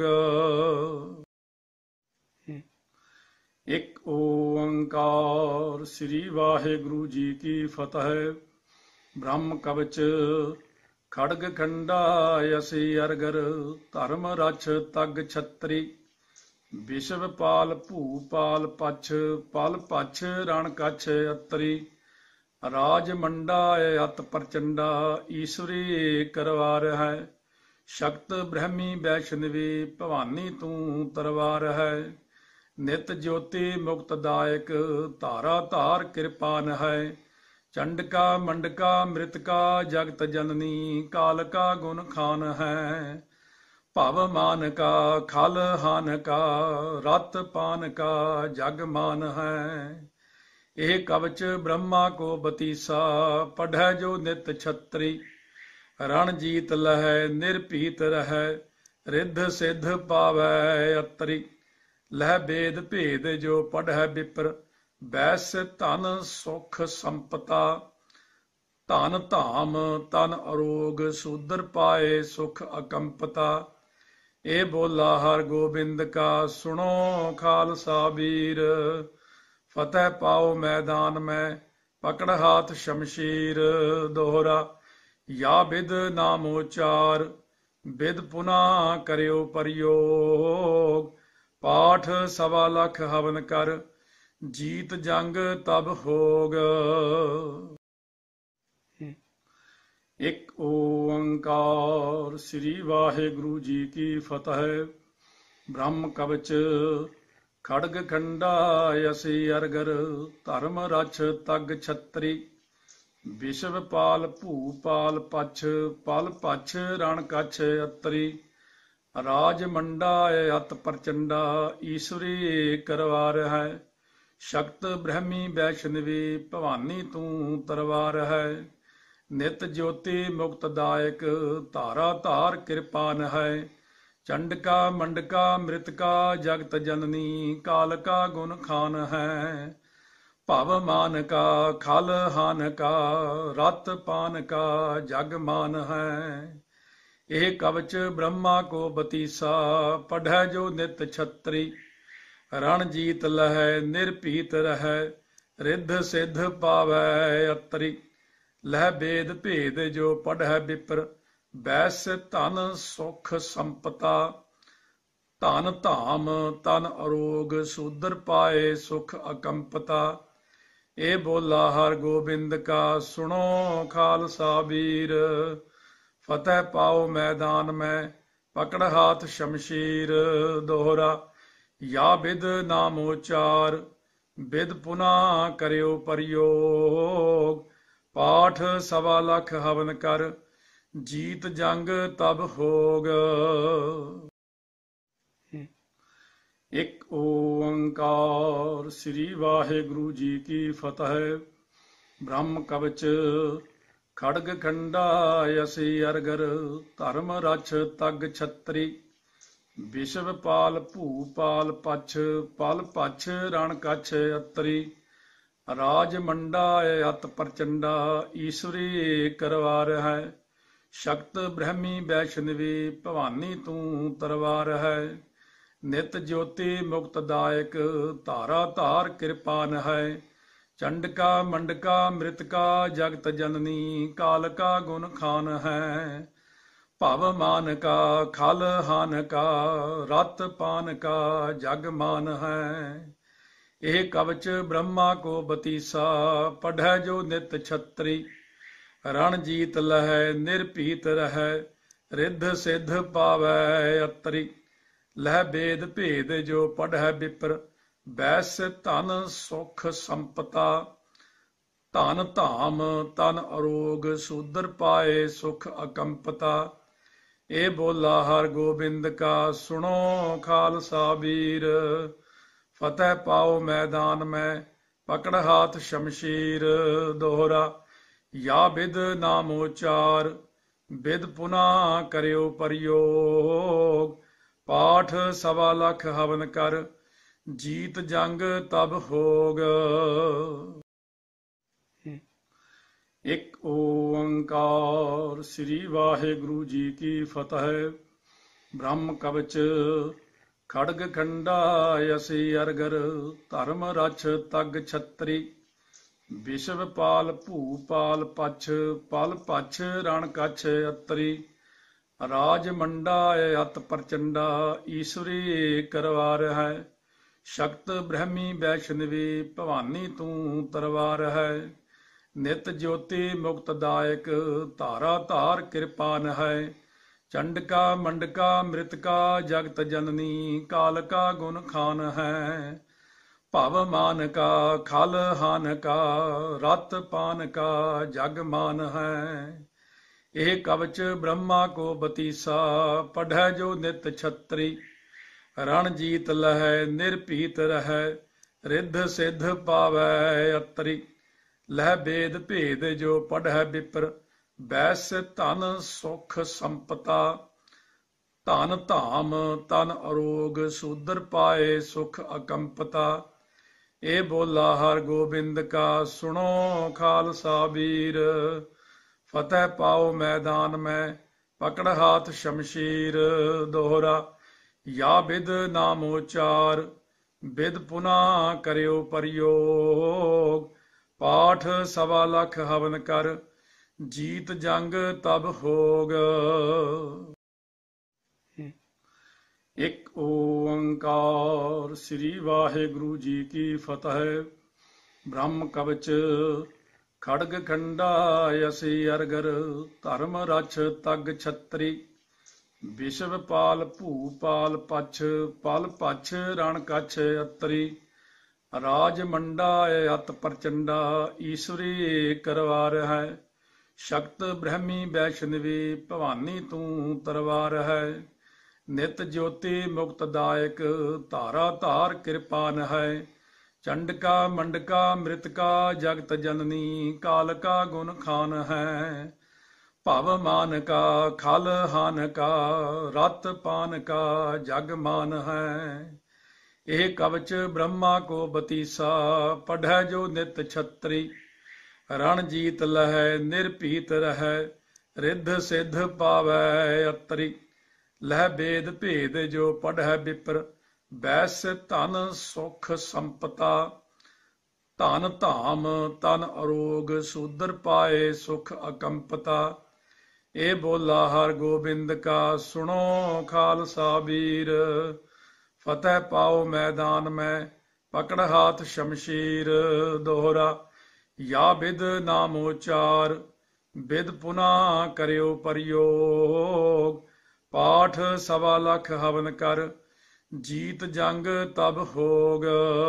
ਇੱਕ ਓੰਕਾਰ ਸ੍ਰੀ ਵਾਹਿਗੁਰੂ ਜੀ ਕੀ ਫਤਿਹ। ਬ੍ਰਹਮ ਕਵਚ ਖੜਗ ਖੰਡਾ ਅਸੀ ਅਰਗਰ ਧਰਮ ਰਛ ਤਗ ਛਤਰੀ। ਵਿਸ਼ਵ ਪਾਲ ਭੂ ਪਾਲ ਪਛ ਪਲ ਪਛ ਰਣ ਕਛ ਅਤਰੀ। ਰਾਜ ਮੰਡਾ ਅਤ ਪ੍ਰਚੰਡਾ ਈਸ਼ਵਰੀ ਕਰਵਾਰ ਹੈ। ਸ਼ਕਤ ਬ੍ਰਹਮੀ ਵੈਸ਼ਨਵੀ ਭਵਾਨੀ ਤੂੰ ਤਰਵਾਰ ਹੈ। ਨਿਤ ਜੋਤੀ ਮੁਕਤ ਦਾਇਕ ਧਾਰਾ ਧਾਰ ਕਿਰਪਾਨ ਹੈ। ਚੰਡਕਾ ਮੰਡਕਾ ਮ੍ਰਿਤਕਾ ਜਗਤ ਜਨਨੀ ਕਾਲਕਾ ਗੁਣ ਖਾਨ ਹੈ। ਭਵ ਮਾਨ ਕਾ ਖਲ ਹਾਨ ਕਾ ਰਤ ਪਾਨ ਕਾ ਜਗ ਮਾਨ ਹੈ। ਇਹ ਕਵਚ ਬ੍ਰਹਮਾ ਕੋ ਬਤੀਸਾ, ਪੜ੍ਹੈ ਜੋ ਨਿਤ ਛਤਰੀ। ਰਣ ਜੀਤ ਲਹੈ ਨਿਰਭੀਤ ਰਹੈ, ਰਿੱਧ ਸਿੱਧ ਪਾਵੈ ਅਤਰੀ। ਲਹਿ ਬੇਦ ਭੇਦ ਜੋ ਪੜ੍ਹੈ ਬਿਪਰ, ਬੈਸ ਧਨ ਸੁਖ ਸੰਪਤਾ। ਧਨ ਧਾਮ ਤਨ ਅਰੋਗ, ਸੂਦਰ ਪਾਏ ਸੁਖ ਅਕੰਪਤਾ। ਇਹ ਬੋਲਾ ਹਰ ਗੋਬਿੰਦ ਕਾ, ਸੁਣੋ ਖਾਲਸਾ ਵੀਰ। ਫਤਿਹ ਪਾਓ ਮੈਦਾਨ ਮੈਂ, ਪਕੜ ਹਾਥ ਸ਼ਮਸ਼ੀਰ। ਦੋਹਰਾ ਯਾ ਬਿਦ ਨਾਮ ਉਚਾਰ, ਬਿਦ ਪੁਨਾ ਕਰਿਓ ਪ੍ਰਯੋਗ। ਪਾਠ 1.25 ਲੱਖ ਹਵਨ ਕਰ, ਜੀਤ ਜੰਗ ਤਬ ਹੋਗ। ਇੱਕ ਓੰਕਾਰ ਸ੍ਰੀ ਵਾਹਿਗੁਰੂ ਜੀ ਕੀ ਫਤਿਹ। ਬ੍ਰਹਮ ਕਵਚ ਖੜਗ ਖੰਡਾ, ਅਸੀ ਅਰਗਰ ਧਰਮ ਰਛ ਤਗ ਛਤਰੀ। ਵਿਸ਼ਵ ਪਾਲ ਭੂਪਾਲ ਪਛ, ਪਲ ਪਛ ਰਣ ਕਛ ਅਤਰੀ। ਰਾਜ ਮੰਡਾ ਅਤ ਪ੍ਰਚੰਡਾ, ਈਸ਼ਵਰੀ ਕਰਵਾਰ ਹੈ। ਸ਼ਕਤ ਬ੍ਰਹਮੀ ਵੈਸ਼ਨਵੀ, ਭਵਾਨੀ ਤੂੰ ਤਰਵਾਰ ਹੈ। ਨਿਤ ਜੋਤੀ ਮੁਕਤਦਾਇਕ, ਧਾਰਾ ਧਾਰ ਕਿਰਪਾਨ ਹੈ। ਚੰਡਕਾ ਮੰਡਕਾ ਮ੍ਰਿਤਕਾ, ਜਗਤ ਜਨਨੀ ਕਾਲ ਕਾ ਗੁਣ ਖਾਨ ਹੈ। ਭਵ ਮਾਨ ਕਾ ਖਲ ਹਾਨ ਕਾ, ਰਤ ਪਾਨ ਕਾ ਜਗ ਮਾਨ ਹੈ। ਇਹ ਕਵਚ ਬ੍ਰਹਮਾ ਕੋ ਬਤੀਸਾ, ਪੜ੍ਹੈ ਜੋ ਨਿਤ ਛਤਰੀ। ਰਣ ਜੀਤ ਲਹੈ ਨਿਰਭੀਤ ਰਹੈ, ਰਿੱਧ ਸਿੱਧ ਪਾਵੈ ਅਤਰੀ। ਲਹਿ ਬੇਦ ਭੇਦ ਜੋ ਪੜ੍ਹੈ ਬਿਪਰ, ਬੈਸ ਧਨ ਸੁਖ ਸੰਪਤਾ। ਧਨ ਧਾਮ ਤਨ ਅਰੋਗ, ਸੂਦਰ ਪਾਏ ਸੁਖ ਅਕੰਪਤਾ। ਇਹ ਬੋਲਾ ਹਰ ਗੋਬਿੰਦ ਕਾ, ਸੁਣੋ ਖਾਲਸਾ ਵੀਰ। ਫਤਿਹ ਪਾਓ ਮੈਦਾਨ ਮੈਂ, ਪਕੜ ਹਾਥ ਸ਼ਮਸ਼ੀਰ। ਦੋਹਰਾ ਯਾ ਬਿਦ ਨਾਮ ਉਚਾਰ, ਬਿਦ ਪੁਨਾ ਕਰਿਓ ਪ੍ਰਯੋਗ। ਪਾਠ 1.25 ਲੱਖ ਹਵਨ ਕਰ, ਜੀਤ ਜੰਗ ਤਬ ਹੋਗ। ਇੱਕ ਓੰਕਾਰ ਸ੍ਰੀ ਵਾਹਿਗੁਰੂ ਜੀ ਕੀ ਫਤਿਹ। ਬ੍ਰਹਮ ਕਵਚ ਖੜਗ ਖੰਡਾ, ਅਸੀ ਅਰਗਰ ਧਰਮ ਰਛ ਤਗ ਛਤਰੀ। ਵਿਸ਼ਵ ਪਾਲ ਭੂਪਾਲ ਪਛ, ਪਲ ਪਛ ਰਣ ਕਛ ਅਤਰੀ। ਰਾਜ ਮੰਡਾ ਅਤ ਪ੍ਰਚੰਡਾ, ਈਸ਼ਵਰੀ ਕਰਵਾਰ ਹੈ। ਸ਼ਕਤ ਬ੍ਰਹਮੀ ਵੈਸ਼ਨਵੀ, ਭਵਾਨੀ ਤੂੰ ਤਰਵਾਰ ਹੈ। ਨਿਤ ਜੋਤੀ ਮੁਕਤਦਾਇਕ, ਧਾਰਾ ਧਾਰ ਕਿਰਪਾਨ ਹੈ। ਚੰਡਕਾ ਮੰਡਕਾ ਮ੍ਰਿਤਕਾ, ਜਗਤ ਜਨਨੀ ਕਾਲ ਕਾ ਗੁਣ ਖਾਨ ਹੈ। ਭਵ ਮਾਨ ਕਾ ਖਲ ਹਾਨ ਕਾ, ਰਤ ਪਾਨ ਕਾ ਜਗ ਮਾਨ ਹੈ। ਇਹ ਕਵਚ ਬ੍ਰਹਮਾ ਕੋ ਬਤੀਸਾ, ਪੜ੍ਹੈ ਜੋ ਨਿਤ ਛਤਰੀ। ਰਣ ਜੀਤ ਲਹੈ ਨਿਰਭੀਤ ਰਹੈ, ਰਿੱਧ ਸਿੱਧ ਪਾਵੈ ਅਤਰੀ। ਲਹਿ ਬੇਦ ਭੇਦ ਜੋ ਪੜ੍ਹੈ ਬਿਪਰ, ਬੈਸ ਧਨ ਸੁਖ ਸੰਪਤਾ। ਧਨ ਧਾਮ ਤਨ ਅਰੋਗ, ਸੂਦਰ ਪਾਏ ਸੁਖ ਅਕੰਪਤਾ। ਇਹ ਬੋਲਾ ਹਰ ਗੋਬਿੰਦ ਕਾ, ਸੁਣੋ ਖਾਲਸਾ ਵੀਰ। ਫਤਿਹ ਪਾਓ ਮੈਦਾਨ ਮੈਂ, ਪਕੜ ਹਾਥ ਸ਼ਮਸ਼ੀਰ। ਦੋਹਰਾ ਯਾ ਬਿਦ ਨਾਮ ਉਚਾਰ, ਬਿਦ ਪੁਨਾ ਕਰਿਓ ਪ੍ਰਯੋਗ। ਪਾਠ 1.25 ਲੱਖ ਹਵਨ ਕਰ, ਜੀਤ ਜੰਗ ਤਬ ਹੋਗ। ਇੱਕ ਓੰਕਾਰ ਸ੍ਰੀ ਵਾਹਿਗੁਰੂ ਜੀ ਕੀ ਫਤਿਹ। ਬ੍ਰਹਮ ਕਵਚ ਖੜਗ ਖੰਡਾ, ਅਸੀ ਅਰਗਰ ਧਰਮ ਰਛ ਤਗ ਛਤਰੀ। ਵਿਸ਼ਵ ਪਾਲ ਭੂਪਾਲ ਪਛ, ਪਲ ਪਛ ਰਣ ਕਛ ਅਤਰੀ। ਰਾਜ ਮੰਡਾ ਅਤ ਪ੍ਰਚੰਡਾ, ਈਸ਼ਵਰੀ ਕਰਵਾਰ ਹੈ। ਸ਼ਕਤ ਬ੍ਰਹਮੀ ਵੈਸ਼ਨਵੀ, ਭਵਾਨੀ ਤੂੰ ਤਰਵਾਰ ਹੈ। ਨਿਤ ਜੋਤੀ ਮੁਕਤਦਾਇਕ, ਧਾਰਾ ਧਾਰ ਕਿਰਪਾਨ ਹੈ। ਚੰਡਕਾ ਮੰਡਕਾ ਮ੍ਰਿਤਕਾ, ਜਗਤ ਜਨਨੀ ਕਾਲ ਕਾ ਗੁਣ ਖਾਨ ਹੈ। ਭਵ ਮਾਨ ਕਾ ਖਲ ਹਾਨ ਕਾ, ਰਤ ਪਾਨ ਕਾ ਜਗ ਮਾਨ ਹੈ। ਇਹ ਕਵਚ ਬ੍ਰਹਮਾ ਕੋ ਬਤੀਸਾ, ਪੜ੍ਹੈ ਜੋ ਨਿਤ ਛਤਰੀ। ਰਣ ਜੀਤ ਲਹੈ ਨਿਰਭੀਤ ਰਹੈ, ਰਿੱਧ ਸਿੱਧ ਪਾਵੈ ਅਤਰੀ। ਲਹਿ ਬੇਦ ਭੇਦ ਜੋ ਪੜ੍ਹੈ ਬਿਪਰ, ਬੈਸ ਧਨ ਸੁਖ ਸੰਪਤਾ। ਧਨ ਧਾਮ ਤਨ ਅਰੋਗ, ਸੂਦਰ ਪਾਏ ਸੁਖ ਅਕੰਪਤਾ। ਇਹ ਬੋਲਾ ਹਰ ਗੋਬਿੰਦ ਕਾ, ਸੁਣੋ ਖਾਲਸਾ ਵੀਰ। ਫਤਿਹ ਪਾਓ ਮੈਦਾਨ ਮੈਂ, ਪਕੜ ਹਾਥ ਸ਼ਮਸ਼ੀਰ। ਦੋਹਰਾ। ਯਾ ਬਿਦ ਨਾਮ ਉਚਾਰ, ਬਿਦ ਪੁਨਾ ਕਰਿਓ ਪ੍ਰਯੋਗ। ਪਾਠ 1.25 ਲੱਖ ਹਵਨ ਕਰ, ਜੀਤ ਜੰਗ ਤਬ ਹੋਗ। ਇੱਕ ਓੰਕਾਰ। ਸ੍ਰੀ ਵਾਹਿਗੁਰੂ ਜੀ ਕੀ ਫਤਿਹ। ਬ੍ਰਹਮ ਕਵਚ ਖੜਗ ਖੰਡਾ, ਅਸੀ ਅਰਗਰ ਧਰਮ ਰਛ ਤਗ ਛਤਰੀ। ਵਿਸ਼ਵ ਪਾਲ ਭੂਪਾਲ ਪਛ, ਪਲ ਪਛ ਰਣ ਕਛ ਅਤਰੀ। ਰਾਜ ਮੰਡਾ ਅਤ ਪ੍ਰਚੰਡਾ, ਈਸ਼ਵਰੀ ਕਰਵਾਰ ਹੈ। ਸ਼ਕਤ ਬ੍ਰਹਮੀ ਵੈਸ਼ਨਵੀ, ਭਵਾਨੀ ਤੂੰ ਤਰਵਾਰ ਹੈ। ਨਿਤ ਜੋਤੀ ਮੁਕਤਦਾਇਕ, ਧਾਰਾ ਧਾਰ ਕਿਰਪਾਨ ਹੈ। ਚੰਡਕਾ ਮੰਡਕਾ ਮ੍ਰਿਤਕਾ, ਜਗਤ ਜਨਨੀ ਕਾਲਕਾ ਗੁਣ ਖਾਨ ਹੈ। ਭਵ ਮਾਨ ਕਾ ਖਲ ਹਾਨ ਕਾ, ਰਤ ਪਾਨ ਕਾ ਜਗ ਮਾਨ ਹੈ। ਇਹ ਕਵਚ ਬ੍ਰਹਮਾ ਕੋ ਬਤੀਸਾ, ਪੜ੍ਹੈ ਜੋ ਨਿਤ ਛਤਰੀ। ਰਣ ਜੀਤ ਲਹੈ ਨਿਰਭੀਤ ਰਹੈ, ਰਿੱਧ ਸਿੱਧ ਪਾਵੈ ਅਤਰੀ। ਲਹਿ ਬੇਦ ਭੇਦ ਜੋ ਪੜ੍ਹੈ ਬਿਪਰ, ਬੈਸ ਧਨ ਸੁਖ ਸੰਪਤਾ। ਧਨ ਧਾਮ ਤਨ ਅਰੋਗ, ਸੂਦਰ ਪਾਏ ਸੁਖ ਅਕੰਪਤਾ। ਇਹ ਬੋਲਾ ਹਰ ਗੋਬਿੰਦ ਕਾ, ਸੁਣੋ ਖਾਲਸਾ ਵੀਰ। ਫਤਿਹ ਪਾਓ ਮੈਦਾਨ ਮੈਂ, ਪਕੜ ਹਾਥ ਸ਼ਮਸ਼ੀਰ। ਦੋਹਰਾ। ਯਾ ਬਿਦ ਨਾਮ ਉਚਾਰ, ਬਿਦ ਪੁਨਾ ਕਰਿਓ ਪ੍ਰਯੋਗ। ਪਾਠ 1.25 ਲੱਖ ਹਵਨ ਕਰ, ਜੀਤ ਜੰਗ ਤਬ ਹੋਗ।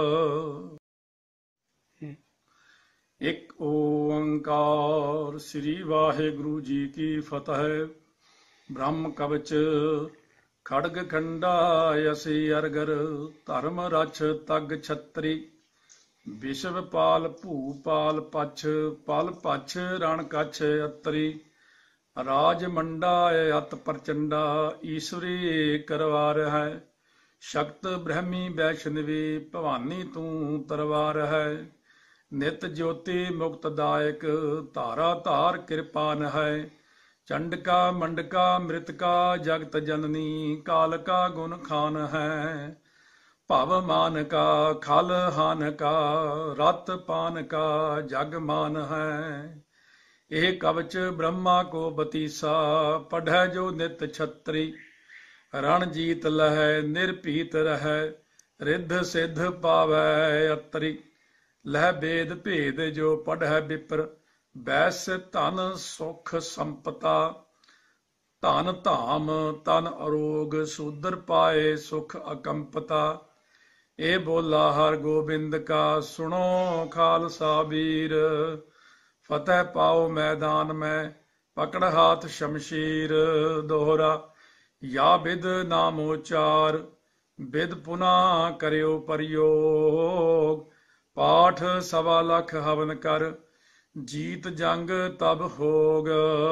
ਇੱਕ ਓੰਕਾਰ। ਸ੍ਰੀ ਵਾਹਿਗੁਰੂ ਜੀ ਕੀ ਫਤਿਹ। ਬ੍ਰਹਮ ਕਵਚ ਖੜਗ ਖੰਡਾ, ਅਸੀ ਅਰਗਰ ਧਰਮ ਰਛ ਤਗ ਛਤਰੀ। ਵਿਸ਼ਵ ਪਾਲ ਭੂਪਾਲ ਪਛ, ਪਲ ਪਛ ਰਣ ਕਛ ਅਤਰੀ। ਰਾਜ ਮੰਡਾ ਅਤ ਪ੍ਰਚੰਡਾ, ਈਸ਼ਵਰੀ ਕਰਵਾਰ ਹੈ। ਸ਼ਕਤ ਬ੍ਰਹਮੀ ਵੈਸ਼ਨਵੀ, ਭਵਾਨੀ ਤੂੰ ਤਰਵਾਰ ਹੈ। ਨਿਤ ਜੋਤੀ ਮੁਕਤਦਾਇਕ, ਧਾਰਾ ਧਾਰ ਕਿਰਪਾਨ ਹੈ। ਚੰਡਕਾ ਮੰਡਕਾ ਮ੍ਰਿਤਕਾ, ਜਗਤ ਜਨਨੀ ਕਾਲਕਾ ਗੁਣ ਖਾਨ ਹੈ। ਭਵ ਮਾਨ ਕਾ ਖਲ ਹਾਨ ਕਾ, ਰਤ ਪਾਨ ਕਾ ਜਗ ਮਾਨ ਹੈ। ਇਹ ਕਵਚ ਬ੍ਰਹਮਾ ਕੋ ਬਤੀਸਾ, ਪੜ੍ਹੈ ਜੋ ਨਿਤ ਛਤਰੀ। ਰਣ ਜੀਤ ਲਹੈ ਨਿਰਭੀਤ ਰਹੈ, ਰਿੱਧ ਸਿੱਧ ਪਾਵੈ ਅਤਰੀ। ਲਹਿ ਬੇਦ ਭੇਦ ਜੋ ਪੜ੍ਹੈ ਬਿਪਰ, ਬੈਸ ਧਨ ਸੁਖ ਸੰਪਤਾ। ਧਨ ਧਾਮ ਤਨ ਅਰੋਗ, ਸੂਦਰ ਪਾਏ ਸੁਖ ਅਕੰਪਤਾ। ਇਹ ਬੋਲਾ ਹਰ ਗੋਬਿੰਦ ਕਾ, ਸੁਣੋ ਖਾਲਸਾ ਵੀਰ। ਫਤਿਹ ਪਾਓ ਮੈਦਾਨ ਮੈਂ, ਪਕੜ ਹਾਥ ਸ਼ਮਸ਼ੀਰ। ਦੋਹਰਾ। ਯਾ ਬਿਦ ਨਾਮ ਉਚਾਰ, ਬਿਦ ਪੁਨਾ ਕਰਿਓ ਪ੍ਰਯੋਗ। ਪਾਠ 1.25 ਲੱਖ ਹਵਨ ਕਰ, ਜੀਤ ਜੰਗ ਤਬ ਹੋਗ।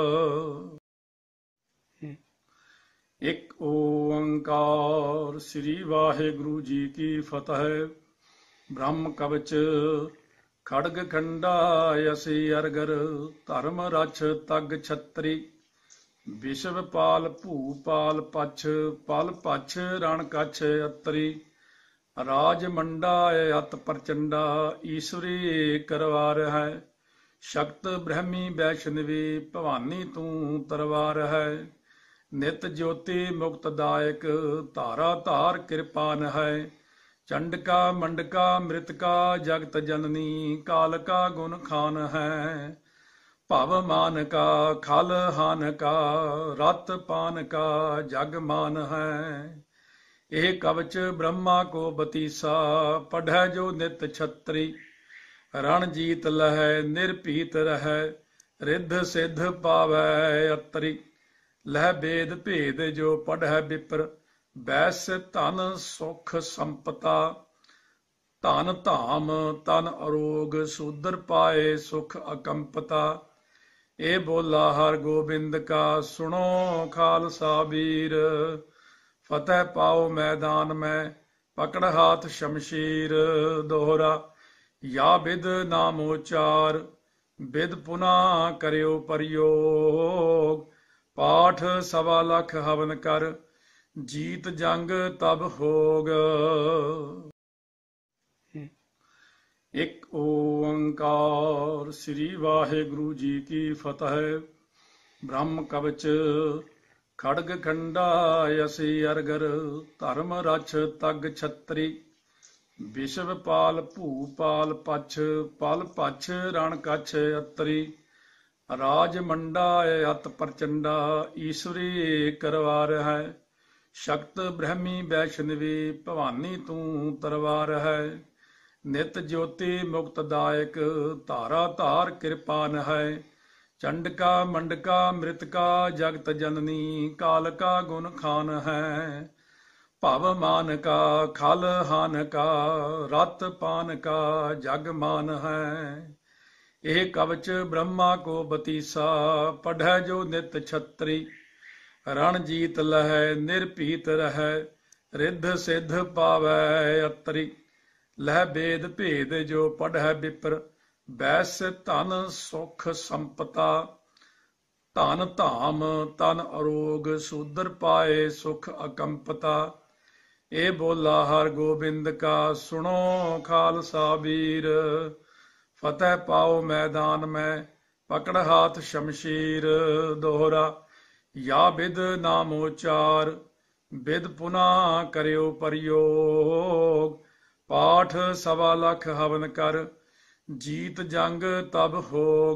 ਇੱਕ ਓੰਕਾਰ। ਸ੍ਰੀ ਵਾਹਿਗੁਰੂ ਜੀ ਕੀ ਫਤਿਹ। ਬ੍ਰਹਮ ਕਵਚ ਖੜਗ ਖੰਡਾ, ਅਸੀ ਅਰਗਰ ਧਰਮ ਰਛ ਤਗ ਛਤਰੀ। ਵਿਸ਼ਵ ਪਾਲ ਭੂਪਾਲ ਪਛ, ਪਲ ਪਛ ਰਣ ਕਛ ਅਤਰੀ। ਰਾਜ ਮੰਡਾ ਅਤ ਪ੍ਰਚੰਡਾ, ਈਸ਼ਵਰੀ ਕਰਵਾਰ ਹੈ। ਸ਼ਕਤ ਬ੍ਰਹਮੀ ਵੈਸ਼ਨਵੀ, ਭਵਾਨੀ ਤੂੰ ਤਰਵਾਰ ਹੈ। ਨਿਤ ਜੋਤੀ ਮੁਕਤਦਾਇਕ, ਧਾਰਾ ਧਾਰ ਕਿਰਪਾਨ ਹੈ। ਚੰਡਕਾ ਮੰਡਕਾ ਮ੍ਰਿਤਕਾ, ਜਗਤ ਜਨਨੀ ਕਾਲਕਾ ਗੁਣ ਖਾਨ ਹੈ। ਭਵ ਮਾਨ ਕਾ ਖਲ ਹਾਨ ਕਾ, ਰਤ ਪਾਨ ਕਾ ਜਗ ਮਾਨ ਹੈ। ਇਹ ਕਵਚ ਬ੍ਰਹਮਾ ਕੋ ਬਤੀਸਾ, ਪੜ੍ਹੈ ਜੋ ਨਿਤ ਛਤਰੀ। ਰਣ ਜੀਤ ਲਹੈ ਨਿਰਭੀਤ ਰਹੈ, ਰਿੱਧ ਸਿੱਧ ਪਾਵੈ ਅਤਰੀ। ਲਹਿ ਬੇਦ ਭੇਦ ਜੋ ਪੜ੍ਹੈ ਬਿਪਰ, ਬੈਸ ਧਨ ਸੁਖ ਸੰਪਤਾ। ਧਨ ਧਾਮ ਤਨ ਅਰੋਗ ਸੂਦਰ ਪਾਏ ਸੁਖ ਅਕੰਪਤਾ। ਇਹ ਬੋਲਾ ਹਰ ਗੋਬਿੰਦ ਕਾ ਸੁਣੋ ਖਾਲਸਾ ਵੀਰ। ਫਤਿਹ ਪਾਓ ਮੈਦਾਨ ਮੈਂ ਪਕੜ ਹਾਥ ਸ਼ਮਸ਼ੀਰ। ਦੋਹਰਾ ਯਾ ਬਿਦ ਨਾਮ ਉਚਾਰ ਬਿਦ ਪੁਨਾ ਕਰਿਓ ਪ੍ਰਯੋਗ। ਪਾਠ ਸਵਾ ਲੱਖ ਹਵਨ ਕਰ ਜੀਤ ਜੰਗ ਤਬ ਹੋਗ। ਇੱਕ ਓੰਕਾਰ ਸ੍ਰੀ ਵਾਹਿਗੁਰੂ ਜੀ ਕੀ ਫਤਿਹ। ਬ੍ਰਹਮ ਕਵਚ ਖੜਗ ਖੰਡਾ ਅਸੀ ਅਰਗਰ ਧਰਮ ਰਛ ਤਗ ਛਤਰੀ। ਵਿਸ਼ਵ ਪਾਲ ਭੂਪਾਲ ਪਛ ਪਲ ਪਛ ਰਣ ਕਛ ਅਤਰੀ। ਰਾਜ ਮੰਡਾ ਅਤ ਪ੍ਰਚੰਡਾ ਈਸ਼ਵਰੀ ਕਰਵਾਰ ਹੈ। ਸ਼ਕਤ ਬ੍ਰਹਮੀ ਵੈਸ਼ਨਵੀ ਭਵਾਨੀ ਤੂੰ ਤਰਵਾਰ ਹੈ। ਨਿਤ ਜੋਤੀ ਮੁਕਤਦਾਇਕ ਧਾਰਾ ਧਾਰ ਕਿਰਪਾਨ ਹੈ। ਚੰਡਕਾ ਮੰਡਕਾ ਮ੍ਰਿਤਕਾ ਜਗਤ ਜਨਨੀ ਕਾਲਕਾ ਗੁਣ ਖਾਨ ਹੈ। ਭਵ ਮਾਨ ਕਾ ਖਲ ਹਾਨ ਕਾ ਰਤ ਪਾਨ ਕਾ ਜਗ ਮਾਨ ਹੈ। ਇਹ ਕਵਚ ਬ੍ਰਹਮਾ ਕੋ ਬਤੀਸਾ ਪੜ੍ਹੈ ਜੋ ਨਿਤ ਛਤਰੀ। ਰਣ ਜੀਤ ਲਹੈ ਨਿਰਭੀਤ ਰਹੈ ਰਿੱਧ ਸਿੱਧ ਪਾਵੈ ਅਤਰੀ। ਲਹਿ ਬੇਦ ਭੇਦ ਜੋ ਪੜ੍ਹੈ ਬਿਪਰ ਬੈਸ ਧਨ ਸੁਖ ਸੰਪਤਾ। ਧਨ ਧਾਮ ਤਨ ਅਰੋਗ ਸੂਦਰ ਪਾਏ ਸੁਖ ਅਕੰਪਤਾ। ਇਹ ਬੋਲਾ ਹਰ ਗੋਬਿੰਦ ਕਾ ਸੁਣੋ ਖਾਲਸਾ ਵੀਰ। ਫਤਿਹ ਪਾਓ ਮੈਦਾਨ ਮੈਂ ਪਕੜ ਹਾਥ ਸ਼ਮਸ਼ੀਰ। ਦੋਹਰਾ ਯਾ ਬਿਦ ਨਾਮ ਉਚਾਰ ਬਿਦ ਪੁਨਾ ਕਰਿਓ ਪ੍ਰਯੋਗ। ਪਾਠ ਸਵਾ ਲੱਖ ਹਵਨ ਕਰ ਜੀਤ ਜੰਗ ਤਬ ਹੋਗ।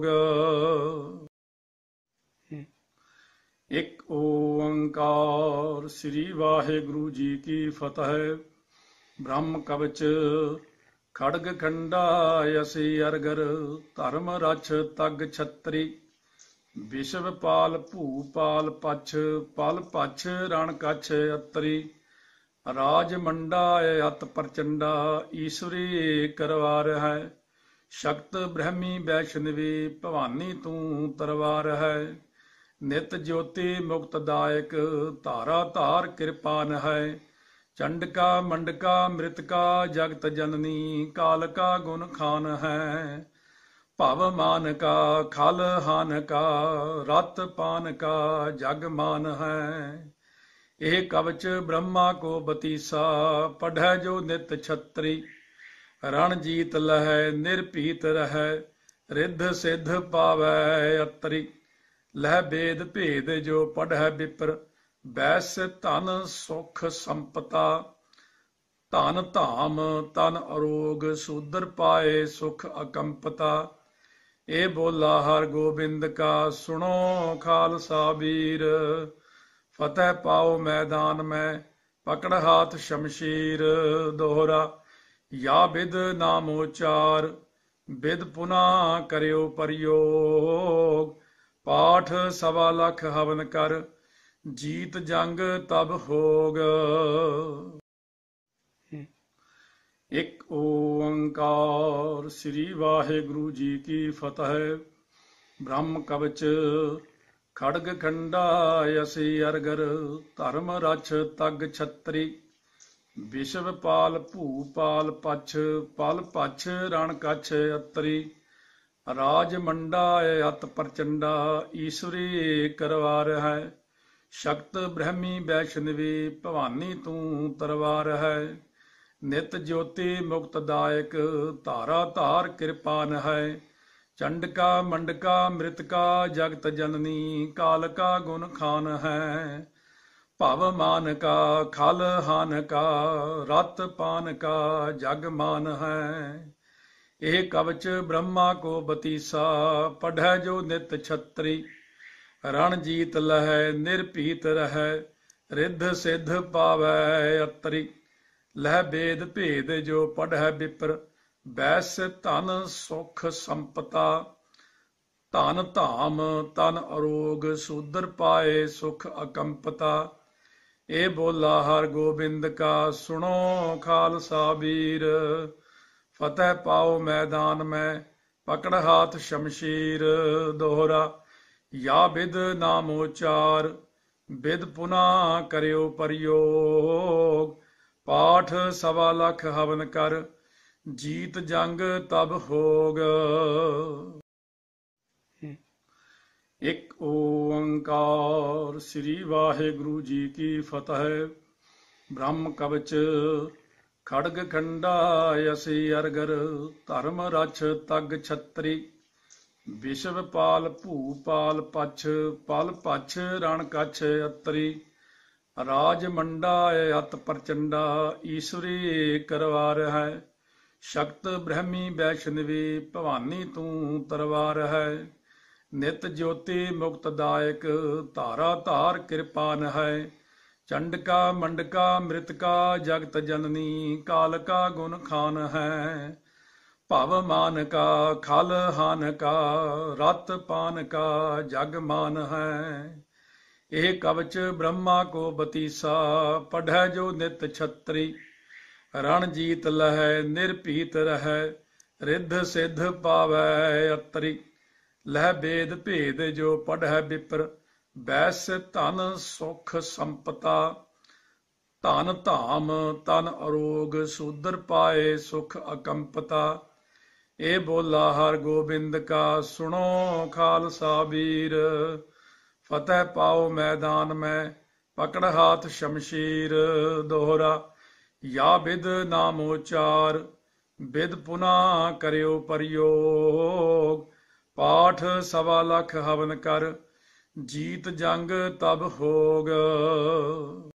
ਇੱਕ ਓੰਕਾਰ ਸ੍ਰੀ ਵਾਹਿਗੁਰੂ ਜੀ ਕੀ ਫਤਿਹ। ਬ੍ਰਹਮ ਕਵਚ ਖੜਗ ਖੰਡਾ ਅਸੀ ਅਰਗਰ ਧਰਮ ਰਛ ਤਗ ਛਤਰੀ। ਵਿਸ਼ਵ ਪਾਲ ਭੂਪਾਲ ਪਛ ਪਲ ਪਛ ਰਣ ਕਛ ਅਤਰੀ। ਰਾਜ ਮੰਡਾ ਅਤ ਪ੍ਰਚੰਡਾ ਈਸ਼ਵਰੀ ਕਰਵਾਰ ਹੈ। ਸ਼ਕਤ ਬ੍ਰਹਮੀ ਵੈਸ਼ਨਵੀ ਭਵਾਨੀ ਤੂੰ ਤਰਵਾਰ ਹੈ। ਨਿਤ ਜੋਤੀ ਮੁਕਤਦਾਇਕ ਧਾਰਾ ਧਾਰ ਕਿਰਪਾਨ ਹੈ। ਚੰਡਕਾ ਮੰਡਕਾ ਮ੍ਰਿਤਕਾ ਜਗਤ ਜਨਨੀ ਕਾਲਕਾ ਗੁਣ ਖਾਨ ਹੈ। ਭਵ ਮਾਨ ਕਾ ਖਲ ਹਾਨ ਕਾ ਰਤ ਪਾਨ ਕਾ ਜਗ ਮਾਨ ਹੈ। ਇਹ ਕਵਚ ਬ੍ਰਹਮਾ ਕੋ ਬਤੀਸਾ ਪੜ੍ਹੈ ਜੋ ਨਿਤ ਛਤਰੀ। ਰਣ ਜੀਤ ਲਹੈ ਨਿਰਭੀਤ ਰਹੈ ਰਿੱਧ ਸਿੱਧ ਪਾਵੈ ਅਤਰੀ। ਲਹਿ ਬੇਦ ਭੇਦ ਜੋ ਪੜ੍ਹੈ ਬਿਪਰ ਬੈਸ ਧਨ ਸੁਖ ਸੰਪਤਾ। ਧਨ ਧਾਮ ਤਨ ਅਰੋਗ ਸੂਦਰ ਪਾਏ ਸੁਖ ਅਕੰਪਤਾ। ਇਹ ਬੋਲਾ ਹਰ ਗੋਬਿੰਦ ਕਾ ਸੁਣੋ ਖਾਲਸਾ ਵੀਰ। ਫਤਿਹ ਪਾਓ ਮੈਦਾਨ ਮੈਂ ਪਕੜ ਹਾਥ ਸ਼ਮਸ਼ੀਰ। ਦੋਹਰਾ ਯਾ ਬਿਦ ਨਾਮ ਉਚਾਰ ਬਿਦ ਪੁਨਾ ਕਰਿਓ ਪ੍ਰਯੋਗ। ਪਾਠ ਸਵਾ ਲੱਖ ਹਵਨ ਕਰ ਜੀਤ ਜੰਗ ਤਬ ਹੋਗ। ਇੱਕ ਓੰਕਾਰ ਸ੍ਰੀ ਵਾਹਿਗੁਰੂ ਜੀ ਕੀ ਫਤਿਹ। ਬ੍ਰਹਮ ਕਵਚ ਖੜਗ ਖੰਡਾ ਅਸੀ ਅਰਗਰ ਧਰਮ ਰਛ ਤਗ ਛਤਰੀ। ਵਿਸ਼ਵ ਪਾਲ ਭੂਪਾਲ ਪਛ ਪਲ ਪਛ ਰਣ ਕਛ ਅਤਰੀ। ਰਾਜ ਮੰਡਾ ਅਤ ਪ੍ਰਚੰਡਾ ਈਸ਼ਵਰੀ ਕਰਵਾਰ ਹੈ। ਸ਼ਕਤ ਬ੍ਰਹਮੀ ਵੈਸ਼ਨਵੀ ਭਵਾਨੀ ਤੂੰ ਤਰਵਾਰ ਹੈ। ਨਿਤ ਜੋਤੀ ਮੁਕਤਦਾਇਕ ਧਾਰਾ ਧਾਰ ਕਿਰਪਾਨ ਹੈ। ਚੰਡਕਾ ਮੰਡਕਾ ਮ੍ਰਿਤਕਾ ਜਗਤ ਜਨਨੀ ਕਾਲਕਾ ਗੁਣ ਖਾਨ ਹੈ। ਭਵ ਮਾਨ ਕਾ ਖਲ ਹਾਨ ਕਾ ਰਤ ਪਾਨ ਕਾ ਜਗ ਮਾਨ ਹੈ। ਇਹ ਕਵਚ ਬ੍ਰਹਮਾ ਕੋ ਬਤੀਸਾ ਪੜ੍ਹੈ ਜੋ ਨਿਤ ਛਤਰੀ। ਰਣ ਜੀਤ ਲਹੈ ਨਿਰਭੀਤ ਰਹੈ ਰਿੱਧ ਸਿੱਧ ਪਾਵੈ ਅਤਰੀ। ਲਹਿ ਬੇਦ ਭੇਦ ਜੋ ਪੜ੍ਹੈ ਬਿਪਰ ਬੈਸ ਧਨ ਸੁਖ ਸੰਪਤਾ। ਧਨ ਧਾਮ ਤਨ ਅਰੋਗ ਸੂਦਰ ਪਾਏ ਸੁਖ ਅਕੰਪਤਾ। ਇਹ ਬੋਲਾ ਹਰ ਗੋਬਿੰਦ ਕਾ ਸੁਣੋ ਖਾਲਸਾ ਵੀਰ। ਫਤਿਹ ਪਾਓ ਮੈਦਾਨ ਮੈਂ ਪਕੜ ਹਾਥ ਸ਼ਮਸ਼ੀਰ ਦੋਹਰਾ ਯਾ ਬਿਦ ਨਾਮ ਉਚਾਰ ਬਿਦ ਪੁਨਾ ਕਰਿਓ ਪ੍ਰਯੋਗ ਪਾਠ 1.25 ਲੱਖ ਹਵਨ ਕਰ ਜੀਤ ਜੰਗ ਤਬ ਹੋਗ। ਇੱਕ ਓੰਕਾਰ ਸ੍ਰੀ ਵਾਹਿਗੁਰੂ ਜੀ ਕੀ ਫਤਿਹ। ਬ੍ਰਹਮ ਕਵਚ ਖੜਗ ਖੰਡਾ ਅਸੀ ਅਰਗਰ ਧਰਮ ਰਛ ਤਗ ਛਤਰੀ ਵਿਸ਼ਵ ਪਾਲ ਭੂਪਾਲ ਪਛ ਪਲ ਪਛ ਰਣ ਕਛ ਅਤਰੀ ਰਾਜ ਮੰਡਾ ਅਤ ਪ੍ਰਚੰਡਾ ਈਸ਼ਵਰੀ ਕਰਵਾਰ ਹੈ ਸ਼ਕਤ ਬ੍ਰਹਮੀ ਵੈਸ਼ਨਵੀ ਭਵਾਨੀ ਤੂੰ ਤਰਵਾਰ ਹੈ ਨਿਤ ਜੋਤੀ ਮੁਕਤਦਾਇਕ ਧਾਰਾ ਧਾਰ ਕਿਰਪਾਨ ਹੈ ਚੰਡਕਾ ਮੰਡਕਾ ਮ੍ਰਿਤਕਾ ਜਗਤ ਜਨਨੀ ਕਾਲਕਾ ਗੁਣ ਖਾਨ ਹੈ ਭਵ ਮਾਨ ਕਾ ਖਲ ਹਾਨ ਕਾ ਰਤ ਪਾਨ ਕਾ ਜਗ ਮਾਨ ਹੈ ਇਹ ਕਵਚ ਬ੍ਰਹਮਾ ਕੋ ਬਤੀਸਾ ਪੜ੍ਹੈ ਜੋ ਨਿਤ ਛਤਰੀ ਰਣ ਜੀਤ ਲਹੈ ਨਿਰਭੀਤ ਰਹੈ ਰਿੱਧ ਸਿੱਧ ਪਾਵੈ ਅਤਰੀ ਲਹਿ ਬੇਦ ਭੇਦ ਜੋ ਪੜ੍ਹੈ ਵਿਪਰ ਬੈਸ ਧਨ ਸੁਖ ਸੰਪਤਾ ਧਨ ਧਾਮ ਤਨ ਅਰੋਗ ਸੂਦਰ ਪਾਏ ਸੁਖ ਅਕੰਪਤਾ ਇਹ ਬੋਲਾ ਹਰ ਗੋਬਿੰਦ ਕਾ ਸੁਣੋ ਖਾਲਸਾ ਵੀਰ ਫਤਿਹ ਪਾਓ ਮੈਦਾਨ ਮੈਂ ਪਕੜ ਹਾਥ ਸ਼ਮਸ਼ੀਰ ਦੋਹਰਾ ਯਾ ਬਿਦ ਨਾਮ ਉਚਾਰ ਬਿਦ ਪੁਨਾ ਕਰਿਓ ਪ੍ਰਯੋਗ ਪਾਠ 1.25 ਲੱਖ ਹਵਨ ਕਰ ਜੀਤ ਜੰਗ ਤਬ ਹੋਗ।